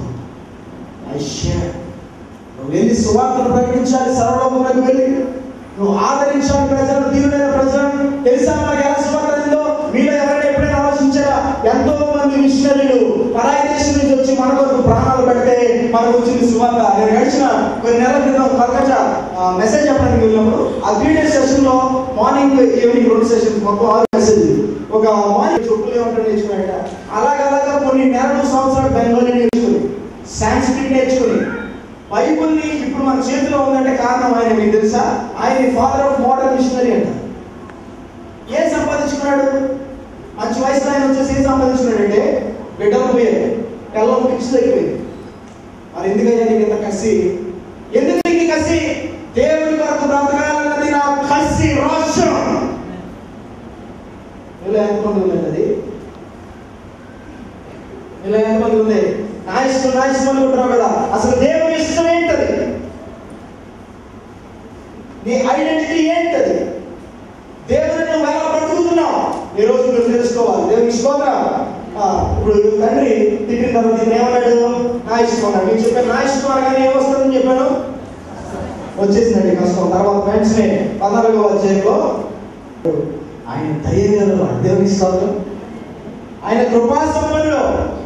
నువ్వు వెళ్ళి సువార్తను ప్రకటించాలి సర్వలోకంలోకి వెళ్ళి నువ్వు ఆదరించాలి ప్రజలను దీవులైన ప్రజలను తెలుసా మనకి ఎలా సువార్త మీలో ఎవరైనా ఎప్పుడైనా ఆలోచించారా ఎంతో మంది మిషనరీలు పరాయి దేశం నుంచి వచ్చి మన కొరకు ప్రాణాలు పెడితే మనకు వచ్చింది సువార్త నేను గడిచిన కొన్ని నెలల క్రితం కలకత్తా మెసేజ్ చెప్పడానికి వెళ్ళినప్పుడు ఆ 3 days సెషన్ లో మార్నింగ్ ఈవినింగ్ 2 సెషన్స్ మొత్తం 6 మెసేజ్ ఒక మార్నింగ్ చెప్పులు ఏమంటారు నేర్చుకున్నాయట అలాగలాగా కొన్ని నెలలు సంవత్సరాలు బెంగాలీ నేర్చుకుని సాంస్క్రిట్ నేర్చుకుని బైబుల్ని ఇప్పుడు మన చేతిలో ఉందంటే కారణం ఆయన. మీకు తెలుసా? ఆయన ఫాదర్ ఆఫ్ మోడర్న్ మిషనరీ అంట. ఏం సంపాదించుకున్నాడు? మంచి వయసులో ఆయన వచ్చేసి ఏం సంపాదించుకున్నాడంటే బిడ్డలు పోయాడు, పిల్లలు పిక్స్ అయిపోయింది. మరి ఎందుకయ్యా నీకు ఇంత కసి? ఎందుకు నీకు కసి? దేవుడి కొరకు బ్రతకాలన్నది నా కసి, రోషం. ఇలా ఎంతమంది ఉందండి అది? ఇలా ఎంతమంది ఉంది? నా ఇష్టం అనుకుంటున్నావు కదా. అసలు దేవుని ఇష్టం ఏంటది? నీ ఐడెంటిటీ ఏంటది? దేవుని నువ్వు ఎలా బ్రతుకుతున్నావు ఈ రోజు నువ్వు తెలుసుకోవాలి. దేవుని స్తోత్రం. ఇప్పుడు తండ్రి తిట్టిన తర్వాత ఏమన్నాడు? నా ఇష్టం అన్నాడు. నేను చెప్పాను నా ఇష్టం అనగానే ఏమొస్తుందని చెప్పాను? వచ్చేసిందండి కష్టం. తర్వాత వెంటనే 14వ అధ్యాయంలో ఆయన దయగలడు. దేవుని స్తోత్రం. ఆయన కృపా సంపన్నుడు.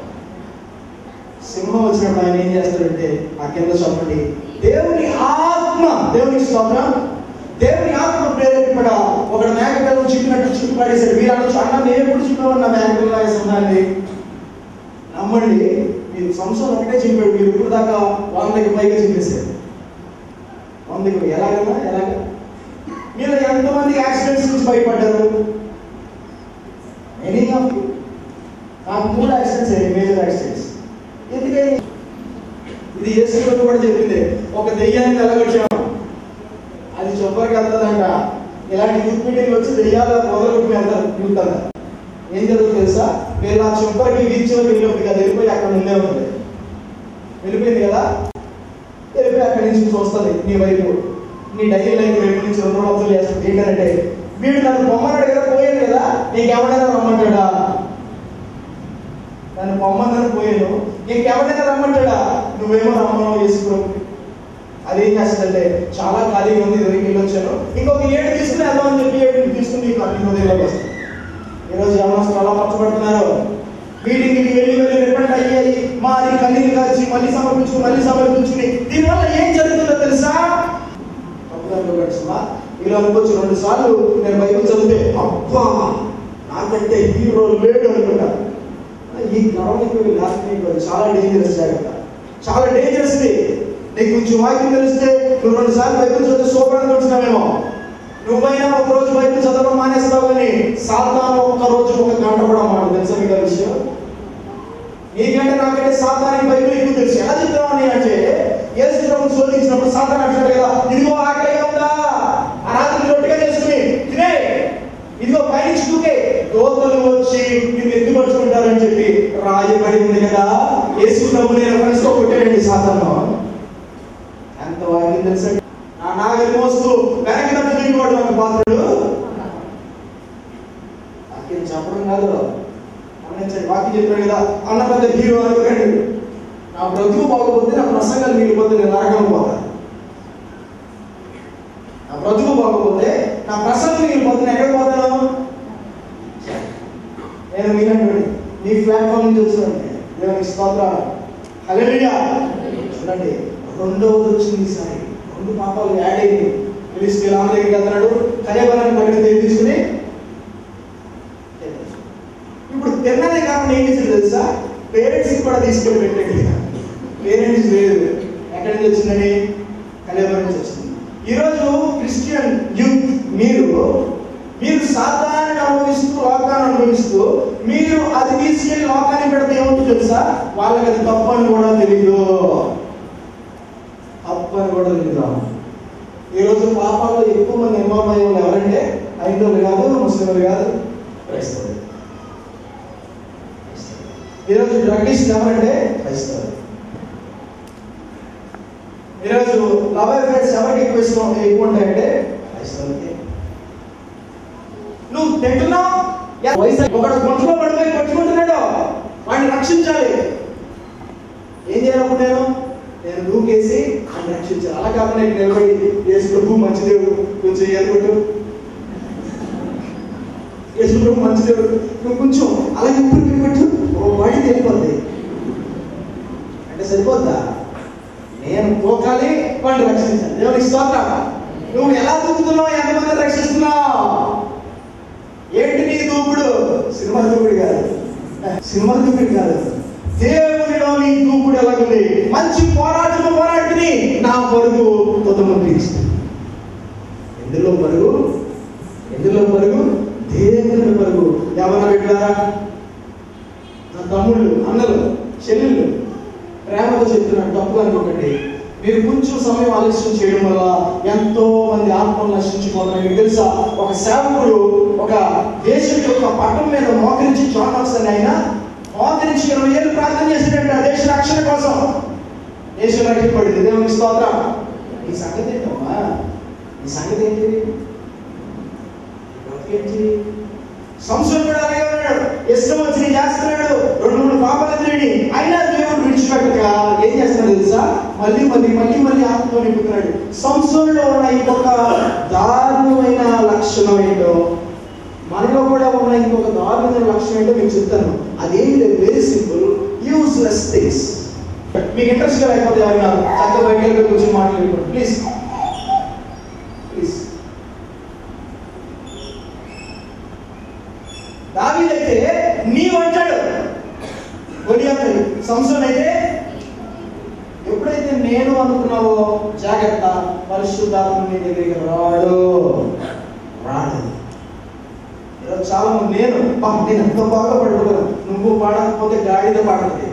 సింహం వచ్చినప్పుడు ఆయన ఏం చేస్తాడంటే ఆ కింద చెప్పండి, దేవుని ఆత్మ, దేవుని స్తోత్రం, దేవుని ఆత్మ ప్రేరేపడ ఒకడు మేకపిల్లను చిక్కినట్టు చిక్కు పడేశాడు. మీరు అనొచ్చు, అన్న నేను ఎప్పుడు చిక్కున్నాను నా మేకపిల్ల వేస్తున్నాండి. నమ్మండి, మీరు సంవత్సరం ఒకటే చెప్పాడు. మీరు ఇప్పుడు దాకా 100కి పైగా చెప్పేశారు. 100కి ఎలాగన్నా ఎలాగా? మీరు ఎంతమంది యాక్సిడెంట్స్ నుంచి భయపడ్డారు? Any of you? నాకు 3 యాక్సిడెంట్స్ అయ్యాయి, మేజర్ యాక్సిడెంట్స్. ఎందుకని? ఇది యేసు కూడా చెప్పింది. ఒక దెయ్యాన్ని ఎలాగొచ్చాము, అది చెప్పరికి వెళ్తుందంట. ఇలాంటి యూత్ మీటింగ్ వచ్చి దెయ్యాల మొదలుపెట్టి వెళ్తారు యూత్ అంతా. ఏం జరుగుతుంది తెలుసా? వీళ్ళు ఆ చెప్పరికి వీధిలోకి వెళ్ళినప్పుడు కదా వెళ్ళిపోయి అక్కడ ముందే ఉంటుంది. వెళ్ళిపోయింది కదా, వెళ్ళిపోయి అక్కడి నుంచి వస్తుంది నీ వైపు. నీ డైలీ లైఫ్ రేపు నుంచి 2 రోజులు చేస్తుంది. ఏంటంటే వీడు నన్ను పొమ్మన్నాడు కదా, పోయాను కదా, నీకెవడైనా రమ్మంటాడా? నన్ను పొమ్మన్నాను, పోయాను, నీకెవడైనా రమ్మంటాడా? నువ్వేమో రమ్మన్నావు చేసుకున్నావు. అదేం చేస్తుందంటే చాలా ఖాళీగా ఉంది, ఇదివరకు వెళ్ళొచ్చాను, ఇంకొక 7 తీసుకుని వెళ్దామని చెప్పి 7 తీసుకుని నీకు అన్ని హృదయంలోకి వస్తుంది. ఈరోజు ఎవరు చాలా పచ్చబడుతున్నారు. మీటింగ్కి వెళ్ళి రిపెంట్ అయ్యాయి, మారి కన్నీళ్ళు కాచి మళ్ళీ సమర్పించుకుని దీనివల్ల ఏం జరుగుతుందో తెలుసా? ఇలా అనుకోవచ్చు 2 సార్లు నేను బైబిల్ చదివితే అబ్బా నాకంటే హీరో లేడు అనుకుంటా. ఈ గర్వానికి చాలా డేంజరస్ జాగ్రత్త, చాలా డేంజరస్. నీకు కొంచెం వాక్యం తెలిస్తే నువ్వు 2 సార్లు బైబిల్ చదివితే సూపర్ అనుకుంటున్నావేమో. నువ్వైనా ఒక రోజు బైబిల్ చదవడం మానేస్తావు, కానీ సాతాను ఒక్క రోజు 1 గంట కూడా మాట తెలుసా మీకు ఆ విషయం? నీకంటే నాకంటే సాతానికి బైబిల్ ఎక్కువ తెలుసు. ఎలా చెప్తామని అంటే యేసు ప్రభువును శోధించినప్పుడు సాతాను అంటాడు కదా, ఇదిగో ఆకలిగా ఉందా, ఆ రాత్రి రొట్టెగా చేసుకుని తినే, ఇదిగో పైనుంచి దూకే, దోతలు వచ్చి నిన్ను ఎత్తుపరుచుకుంటారని చెప్పి రాయబడి ఉంది కదా. యేసు ప్రభువుని రెఫరెన్స్ తో కొట్టాడండి సాతాను. ఎంత వాక్యం తెలుసా? నా నాగలి మోస్తూ వెనక్కి తట్టు దిగిపోవడం ఒక పాత్రుడు. వాక్యం చెప్పడం కాదు, గమనించండి. వాక్యం చెప్పాడు కదా, అన్న పెద్ద హీరో అనుకోండి. నా బ్రతుకు బాగోపోతే నా ప్రసంగాలు మిగిలిపోతే నేను నరకం పోతాను. నా బ్రతుకు బాగోపోతే నా ప్రసంగం మిగిలిపోతే నేను ఎక్కడ పోతాను? నేను మీరండి నీ ప్లాట్ఫామ్ నుంచి వచ్చినండి. దేవునికి స్తోత్రాలు, హల్లెలూయా. చూడండి, 2వది వచ్చింది ఈసారి. 2 పాపాలు యాడ్ అయింది. ఫిలిష్తీయుల ఆమె దగ్గరికి వెళ్తున్నాడు, కలేబరాన్ని పట్టుకుని తీసుకుని ఇప్పుడు తిన్నదే కాకుండా ఏం చేసాడు తెలుసా? పేరెంట్స్కి కూడా తీసుకెళ్ళి పెట్టండి. పేరెంట్స్ లేదు, ఎక్కడి నుంచి వచ్చిందని? కలేబరం నుంచి వచ్చింది. ఈరోజు క్రిస్టియన్ యూత్ మీరు సాతాన్ని అనుభవిస్తూ లోకాన్ని అనుభవిస్తూ మీరు అది తీసుకెళ్ళి లోకాన్ని పెడితే ఏమవుతుంది తెలుసా? వాళ్ళకి అది తప్పు అని కూడా తెలీదు. ఈరోజు పాపాల్లో ఎక్కువ మంది ఇన్వాల్వ్ అయ్యే వాళ్ళు ఎవరంటే హైందవులు కాదు, ముస్లింలు కాదు, క్రైస్తవులు. ఈరోజు డ్రగ్గిస్ట్ ఎవరంటే క్రైస్తవులు. ఈరోజు లవ్ అఫైర్స్ ఎవరికి ఎక్కువ ఉంటాయంటే క్రైస్తవులకి. నువ్వు తింటున్నావు, ఒకడు గొంతులో పడిపోయి కొట్టుకుంటున్నాడు, వాడిని రక్షించాలి. ఏం చేయాలప్పుడు నేను దూకేసి అని రక్షించాలి. అలా కాకుండా ఇక్కడ నిలబడి యేసు ప్రభు మంచి దేవుడు, కొంచెం ఏర్పడు, యేసు ప్రభు మంచి దేవుడు, నువ్వు కొంచెం అలా ఇప్పుడు పెట్టు, వాడి తెలిపోద్ది అంటే సరిపోద్దా? నేను దూకాలి, వాడిని రక్షించాలి. దేవునికి స్తోత్రం. నువ్వు ఎలా దూకుతున్నావు, ఎంతమంది రక్షిస్తున్నావు? ఏంటి నీ దూకుడు? సినిమా దూకుడు కాదు, దేవునిలోని దూకుడు ఎలాగుంది, మంచి పోరాటము పోరాటిని నా పరుగు తొదముట్టించింది. ఎందులో పరుగు? ఎందులో పరుగు? దేవుని పరుగు. ఎవరైనా పెట్టారా? నా తమ్ముళ్ళు, అన్నలు, చెల్లెళ్ళు ప్రేమతో చెప్తున్నాడు, తప్పు అనుకోకండి. మీరు కొంచెం సమయం ఆలస్యం చేయడం వల్ల ఎంతో మంది ఆత్మలు నశించుకోవాలని మీకు తెలుసా? ఒక సేవకుడు ఒక దేశం యొక్క పట్టం మీద మోకరించి చూడాల్సింది, ఆయన మోకరించి 20 ఏళ్ళు ప్రార్థన చేసినట్టు ఆ దేశ రక్షణ కోసం. దేశం రక్షింపబడింది, దేవునికి స్తోత్రం. ఈ సంగతి ఏంటమ్మా? ఈ సంగతి ఏంటి? సంవత్సరం కూడా అలాగే ఉన్నాడు, ఇష్టం వచ్చి చేస్తున్నాడు, 2-3 పాపాలు తిరిగి అయినా దేవుడు విడిచిపెట్టక ఏం చేస్తున్నాడు తెలుసా? మళ్ళీ ఆత్మతో నింపుతున్నాడు. సంవత్సరంలో ఉన్న ఇంకొక దారుణమైన లక్షణం ఏంటో, మనలో కూడా ఉన్న ఇంకొక దారుణమైన లక్షణం ఏంటో మీకు చెప్తాను. అదేమి లేదు, వెరీ సింపుల్, యూస్లెస్ థింగ్స్. మీకు ఇంట్రెస్ట్ గా లేకపోతే ఎవరైనా చక్కగా బయటకు కూర్చొని మాట్లాడుకోండి ప్లీజ్. దావీదైతే నీవు అంటాడు, గొలియాతు సంసోన్ అయితే ఎప్పుడైతే నేను అనుకున్నావో జాగ్రత్త, పరిశుద్ధాత్మ నీ దగ్గరికి రాడు. చాలా మంది నేను ఎంతో బాగా పడుతున్నాను, నువ్వు పాడకపోతే గాడిద పాడుతుంది.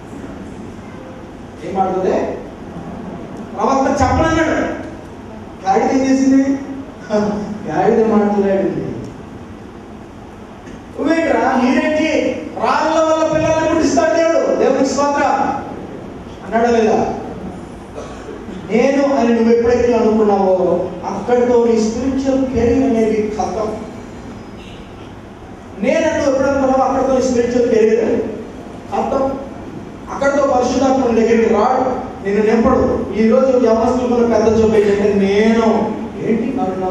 ఏం పాడుతుంది? ప్రవక్త చెప్పనన్నాడు, గాడిద ఏం చేసింది? గాడిద మాట్లాడింది. నువ్వేంట్రా నీరేంటి రాళ్ళ వల్ల పిల్లల్ని పుట్టిస్తాడు దేవుడు, దేవునికి స్తోత్రం అన్నాడా లేదా? నేను అని నువ్వు ఎప్పుడైతే అనుకున్నావో అక్కడితో నీ స్పిరిచువల్ కెరీర్ అనేది ఖతం. నేనంటూ ఎప్పుడు అనుకున్నావో అక్కడితో నీ స్పిరిచువల్ కెరీర్ ఖతం. అక్కడితో పరిశుద్ధాత్మ దగ్గరికి రాడు, నేను నింపడు. ఈ రోజు యవనస్తులు పెద్ద చూపు ఏంటంటే నేను ఏంటి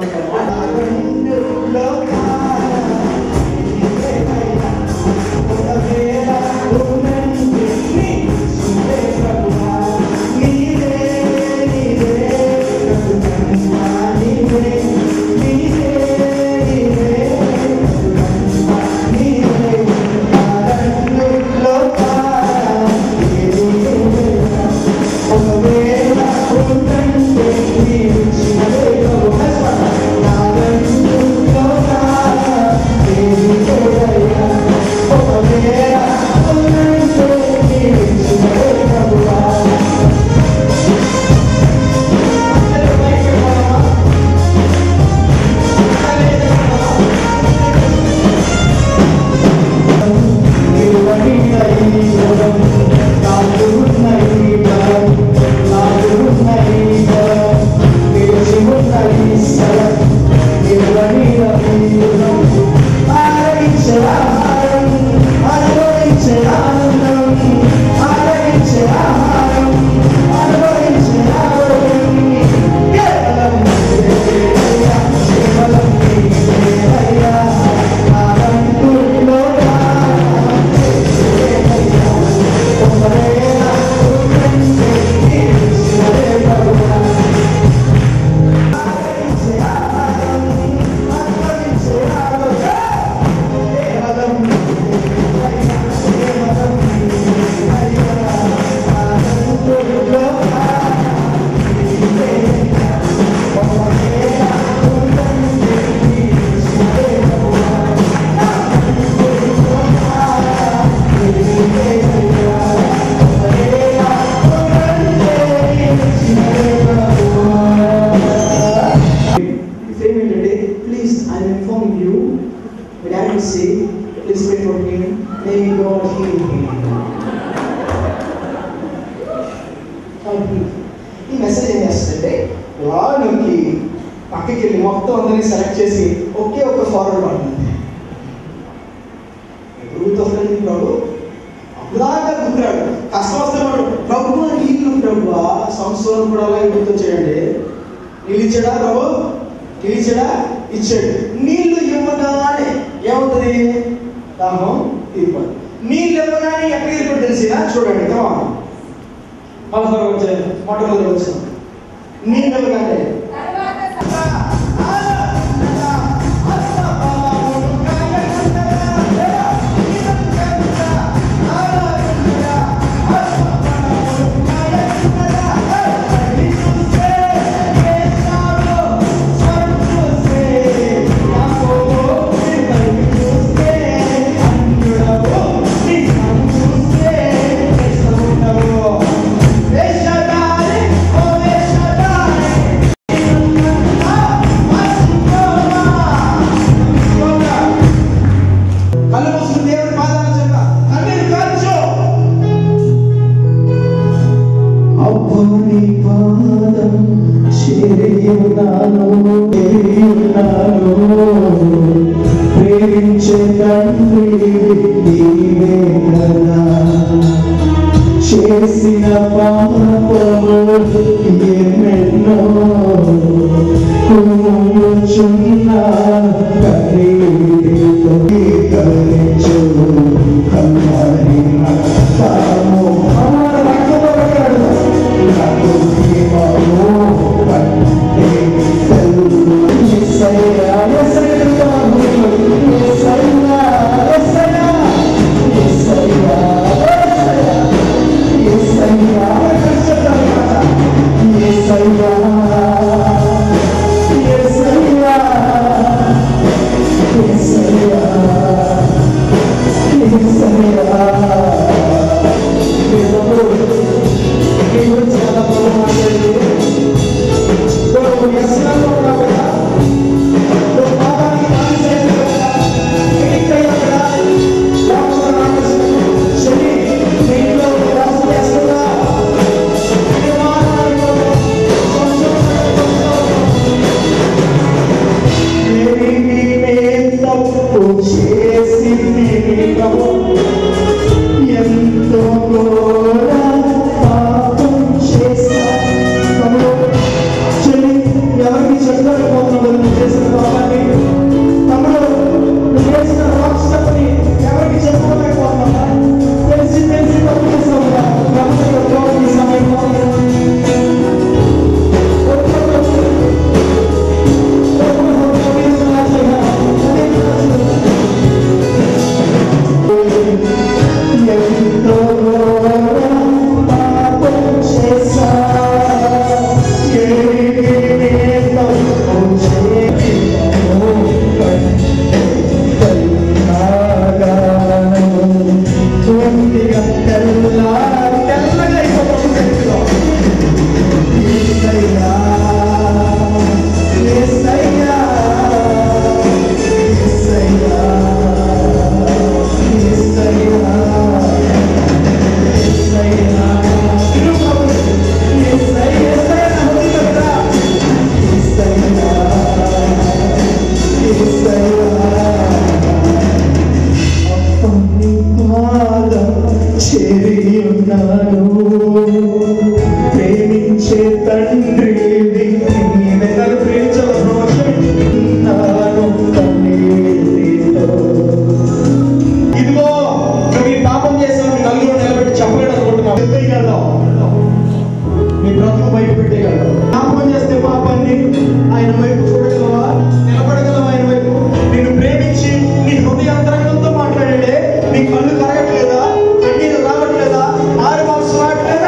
ఈ మెసేజ్ ఏం చేస్తుందంటే లాలోకి పక్కకి వెళ్ళి మొత్తం అందరినీ సెలెక్ట్ చేసి ఒకే ఒక ఫార్వర్డ్ పడుతుంది. గుర్తొస్తుంది ప్రభు, అప్పుదాకా గుర్తురాడు, కష్టం వస్తే వాడు ప్రభు నీళ్ళు ప్రభు సంవత్సరం కూడా అలాగే గుర్తొచ్చాడండి. నీళ్ళు ఇచ్చాడా ప్రభు? నీళ్ళు ఇచ్చాడా? ఇచ్చాడు. నీళ్లు ఇవ్వగానే ఏమవుతుంది? దాహం తీరిపోదు. నీళ్ళు ఇవ్వగానే ఎక్కడికి వెళ్ళిపోయి తెలిసినా చూడండి, వచ్చాయి మొట్టమొదటి వచ్చిన నీళ్ళు ఇవ్వగానే ఉన్నాను ప్రేమించే తండ్రి నీవే కదా చేసిన పాపము ఎన్నెన్నో కూర్చున్న కన్నీటితో కరిచు కమ్మని రక్తము అమర రక్తము కట్టాడు నాకు జీవము పట్టే తెల్లు యేసయ్యా యేసయ్యా యేసయ్యా యేసయ్యా యేసయ్యా యేసయ్యా యేసయ్యా ప్రేమించే తండ్రి ఇదిగో నువ్వు ఈ పాపం చేసావు నలుగురు నిలబెట్టి చెప్పలేదనుకుంటున్నావు నీ బ్రతుకు బయట పెట్టేయగలవు పాపం చేస్తే పాపాన్ని ఆయన వైపు చూడగలవా నిలబడగలవా ఆయన వైపు నిన్ను ప్రేమించి నీ హృదయాంతరంగంతో మాట్లాడే నీ కళ్ళు కరగట్లేదా కన్నీరు రావట్లేదా ఆరు మాసం రావట్లేదా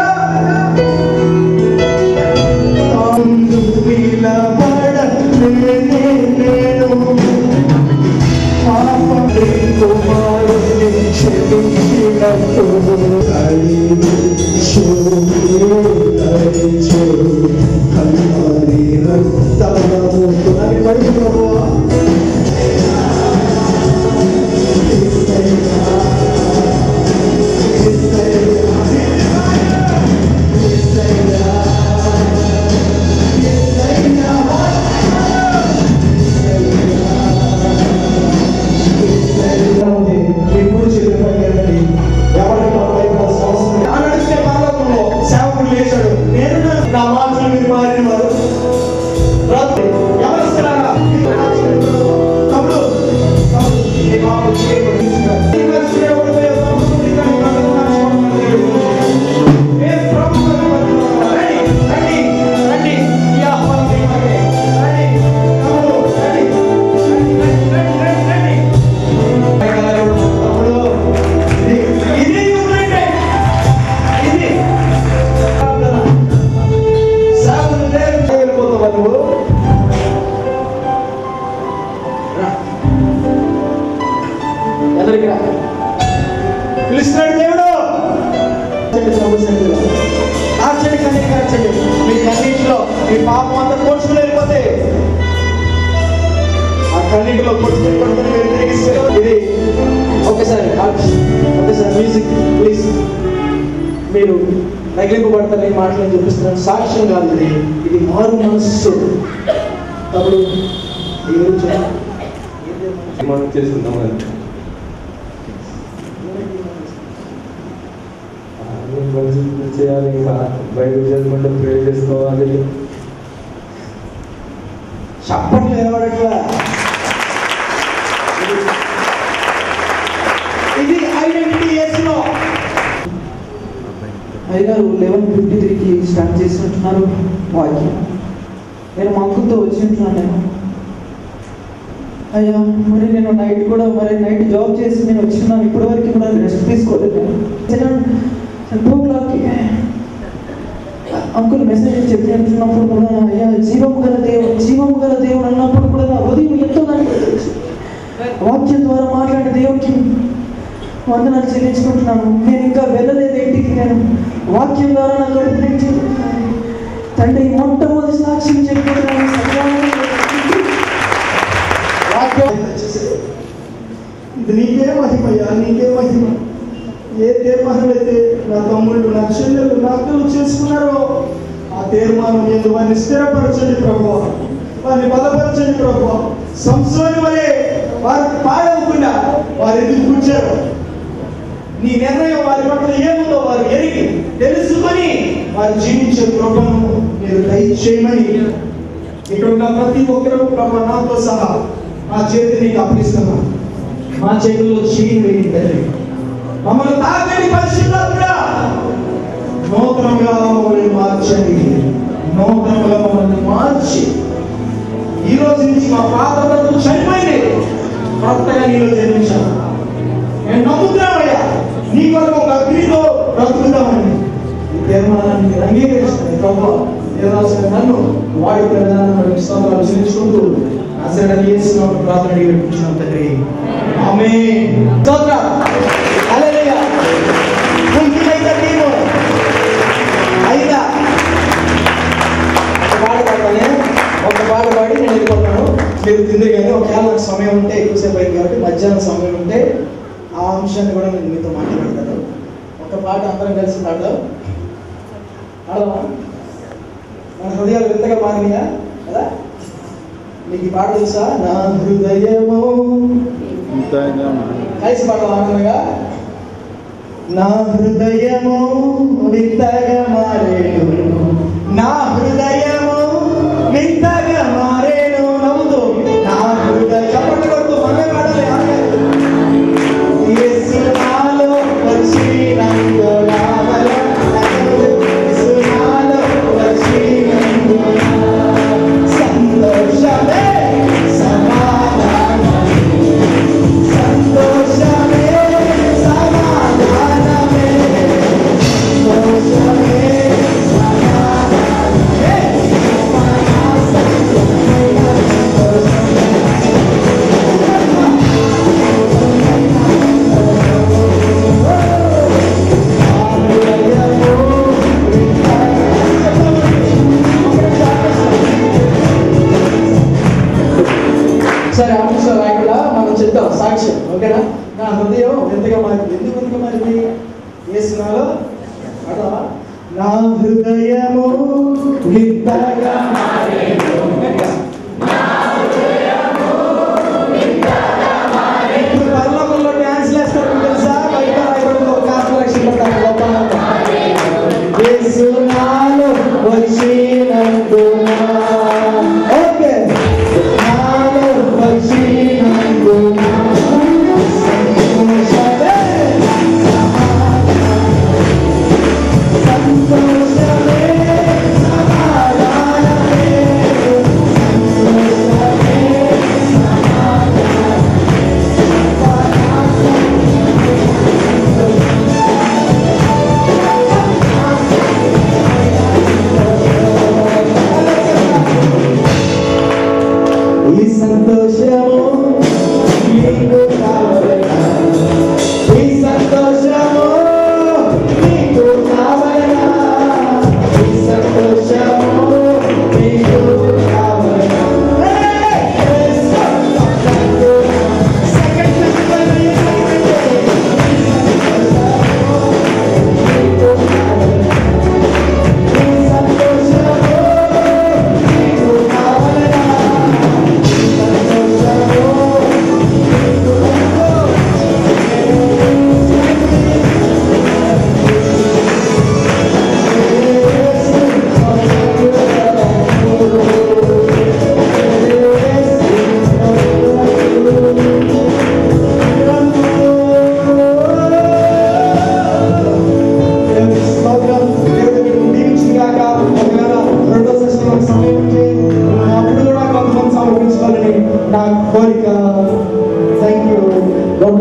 పిలుస్తున్నాడు దేవుడు ఆచండి కన్నీటి కార్చండి మీ కన్నీటిలో మీ పాపం అంతా కోర్చుకుని వెళ్ళిపోతే ఆ కన్నీటిలో కొట్టుకుని మీరు తిరిగిస్తే ఇది ఒకసారి మ్యూజిక్ ప్లీజ్ మీరు తగిలింపబడతారని మాటలు చూపిస్తున్నాను. సాక్ష్యం కాదు ఇది, ఇది మారు మనస్సు. తప్పుడు మనం చేసుకుందాం మంచి చేయాలి. ఇంకా బయట చేసుకుంటే ప్రే చేసుకోవాలి. చప్పట్లు నిలబడట్లా. ఇది ఐడెంటిటీ యేసులో. అయ్యగారు 11:53కి స్టార్ట్ చేసినట్టున్నారు వాక్యం. నేను మా అంకుల్తో వచ్చి ఉంటున్నాను. నేను అయ్యా మరి నేను నైట్ కూడా నైట్ జాబ్ చేసి నేను వచ్చినాను. ఇప్పటివరకు కూడా రెస్ట్ తీసుకోలేదు. 2 o'clockకి అంకుల్ మెసేజ్ చెప్పి అంటున్నప్పుడు కూడా అయ్యా జీవము గల దేవుడు అన్నప్పుడు కూడా నా హృదయం ఎంతో వాక్యం ద్వారా మాట్లాడే దేవుడికి వందనాలు చెల్లించుకుంటున్నాను. నేను ఇంకా వెళ్ళలేదు ఇంటికి. నేను వాక్యం ద్వారా నా కడుపు నించుకుంటున్నాను. తండ్రి మొట్టమొదటి సాక్ష్యం చెప్పుకుంటున్నాను. ఇది నీకే మహిమయ్యా, నీకే మహిమ. ఏ తీర్మానమైతే నా తమ్ముళ్ళు, నా చెల్లెళ్ళు, నా అక్కలు చేసుకున్నారో ఆ తీర్మానం మీద వారిని స్థిరపరచండి ప్రభువా, వారిని బలపరచండి ప్రభువా. సంసోని వలె వారు పాడవకుండా వారు ఎందుకు కూర్చారు? నీ నిర్ణయం వారి పట్ల ఏముందో వారు ఎరిగి తెలుసుకొని వారు జీవించే కృపను మీరు దయచేయమని ఇక్కడ ఉన్న ప్రతి ఒక్కరూ ప్రభు నాతో సహా మా చేతిని అప్పగిస్తున్నాం. మా చేతుల్లో చేయి వేయండి. మమ్మల్ని తాకండి పరిశుద్ధాత్మా. నూతనంగా మమ్మల్ని మార్చండి. నూతనంగా మమ్మల్ని మార్చి ఈ రోజు నుంచి మా పాత బ్రతుకు చనిపోయింది, కొత్తగా నీలో జన్మించాను. నేను నమ్ముతున్నామయ్యా, నీ కొరకు ఒక అగ్నితో బ్రతుకుతామని ఈ తీర్మానాన్ని మీరు అంగీకరిస్తాను. ప్రభు దేవరాసిన నన్ను వాడి ప్రధాన స్తోత్రాలు చెల్లించుకుంటూ అసలు చేసిన ప్రార్థన పెట్టించిన తండ్రి. ఆమేన్. స్తోత్రం. హల్లెలూయా. ముందుకైతే టీము అయిదా ఒక పాట పాడి నేను వెళ్ళిపోతాను. మీరు తింది కానీ ఒకవేళ నాకు సమయం ఉంటే ఎక్కువసేపు అయింది కాబట్టి మధ్యాహ్నం సమయం ఉంటే ఆ అంశాన్ని కూడా నేను మీతో మాట్లాడతాను. ఒక పాట అందరం కలిసి పాడదాం. ఆడదామా? మన హృదయాలు వింతగా మారినాయా కదా? మీకు ఈ పాట తెలుసా? నా హృదయము కలిసి పాడదాం ఆనందంగా. నా హృదయము వింతగా మారేను, నా హృదయము వింతగా మారేను. నవ్వుతూ నా హృదయ చప్పట్లు కొడుతూ మనమే పాడాలి. యేసు నాలో వచ్చినందున యేసు నాలో వచ్చినందున సంతోషమే సమాధానమే, సంతోషమే సమాధానమే, సంతోషమే సరే ఆఫీస్ రాయకుండా మనం చెప్తాం సాక్ష్యం, ఓకేనా? నా హృదయం ఎంతగా మారింది. ఎందుకు ఎంతగా మారింది? యేసునాలో అడవా. నా హృదయము వింతగా మారేను, ఇప్పుడు పరలోకంలో డ్యాన్స్ వేస్తారు తెలుసా? బయట యేసునాలో వచ్చినందున ఓకే నాలో వచ్చినందున సంతోషమే సమాధానమే, ఈ సంతోషము నీకు కావాలనా, ఈ సంతోషము నీకు కావాలనా, ఈ సంతోషము నీకు కావాలనా. Second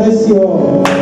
bless you.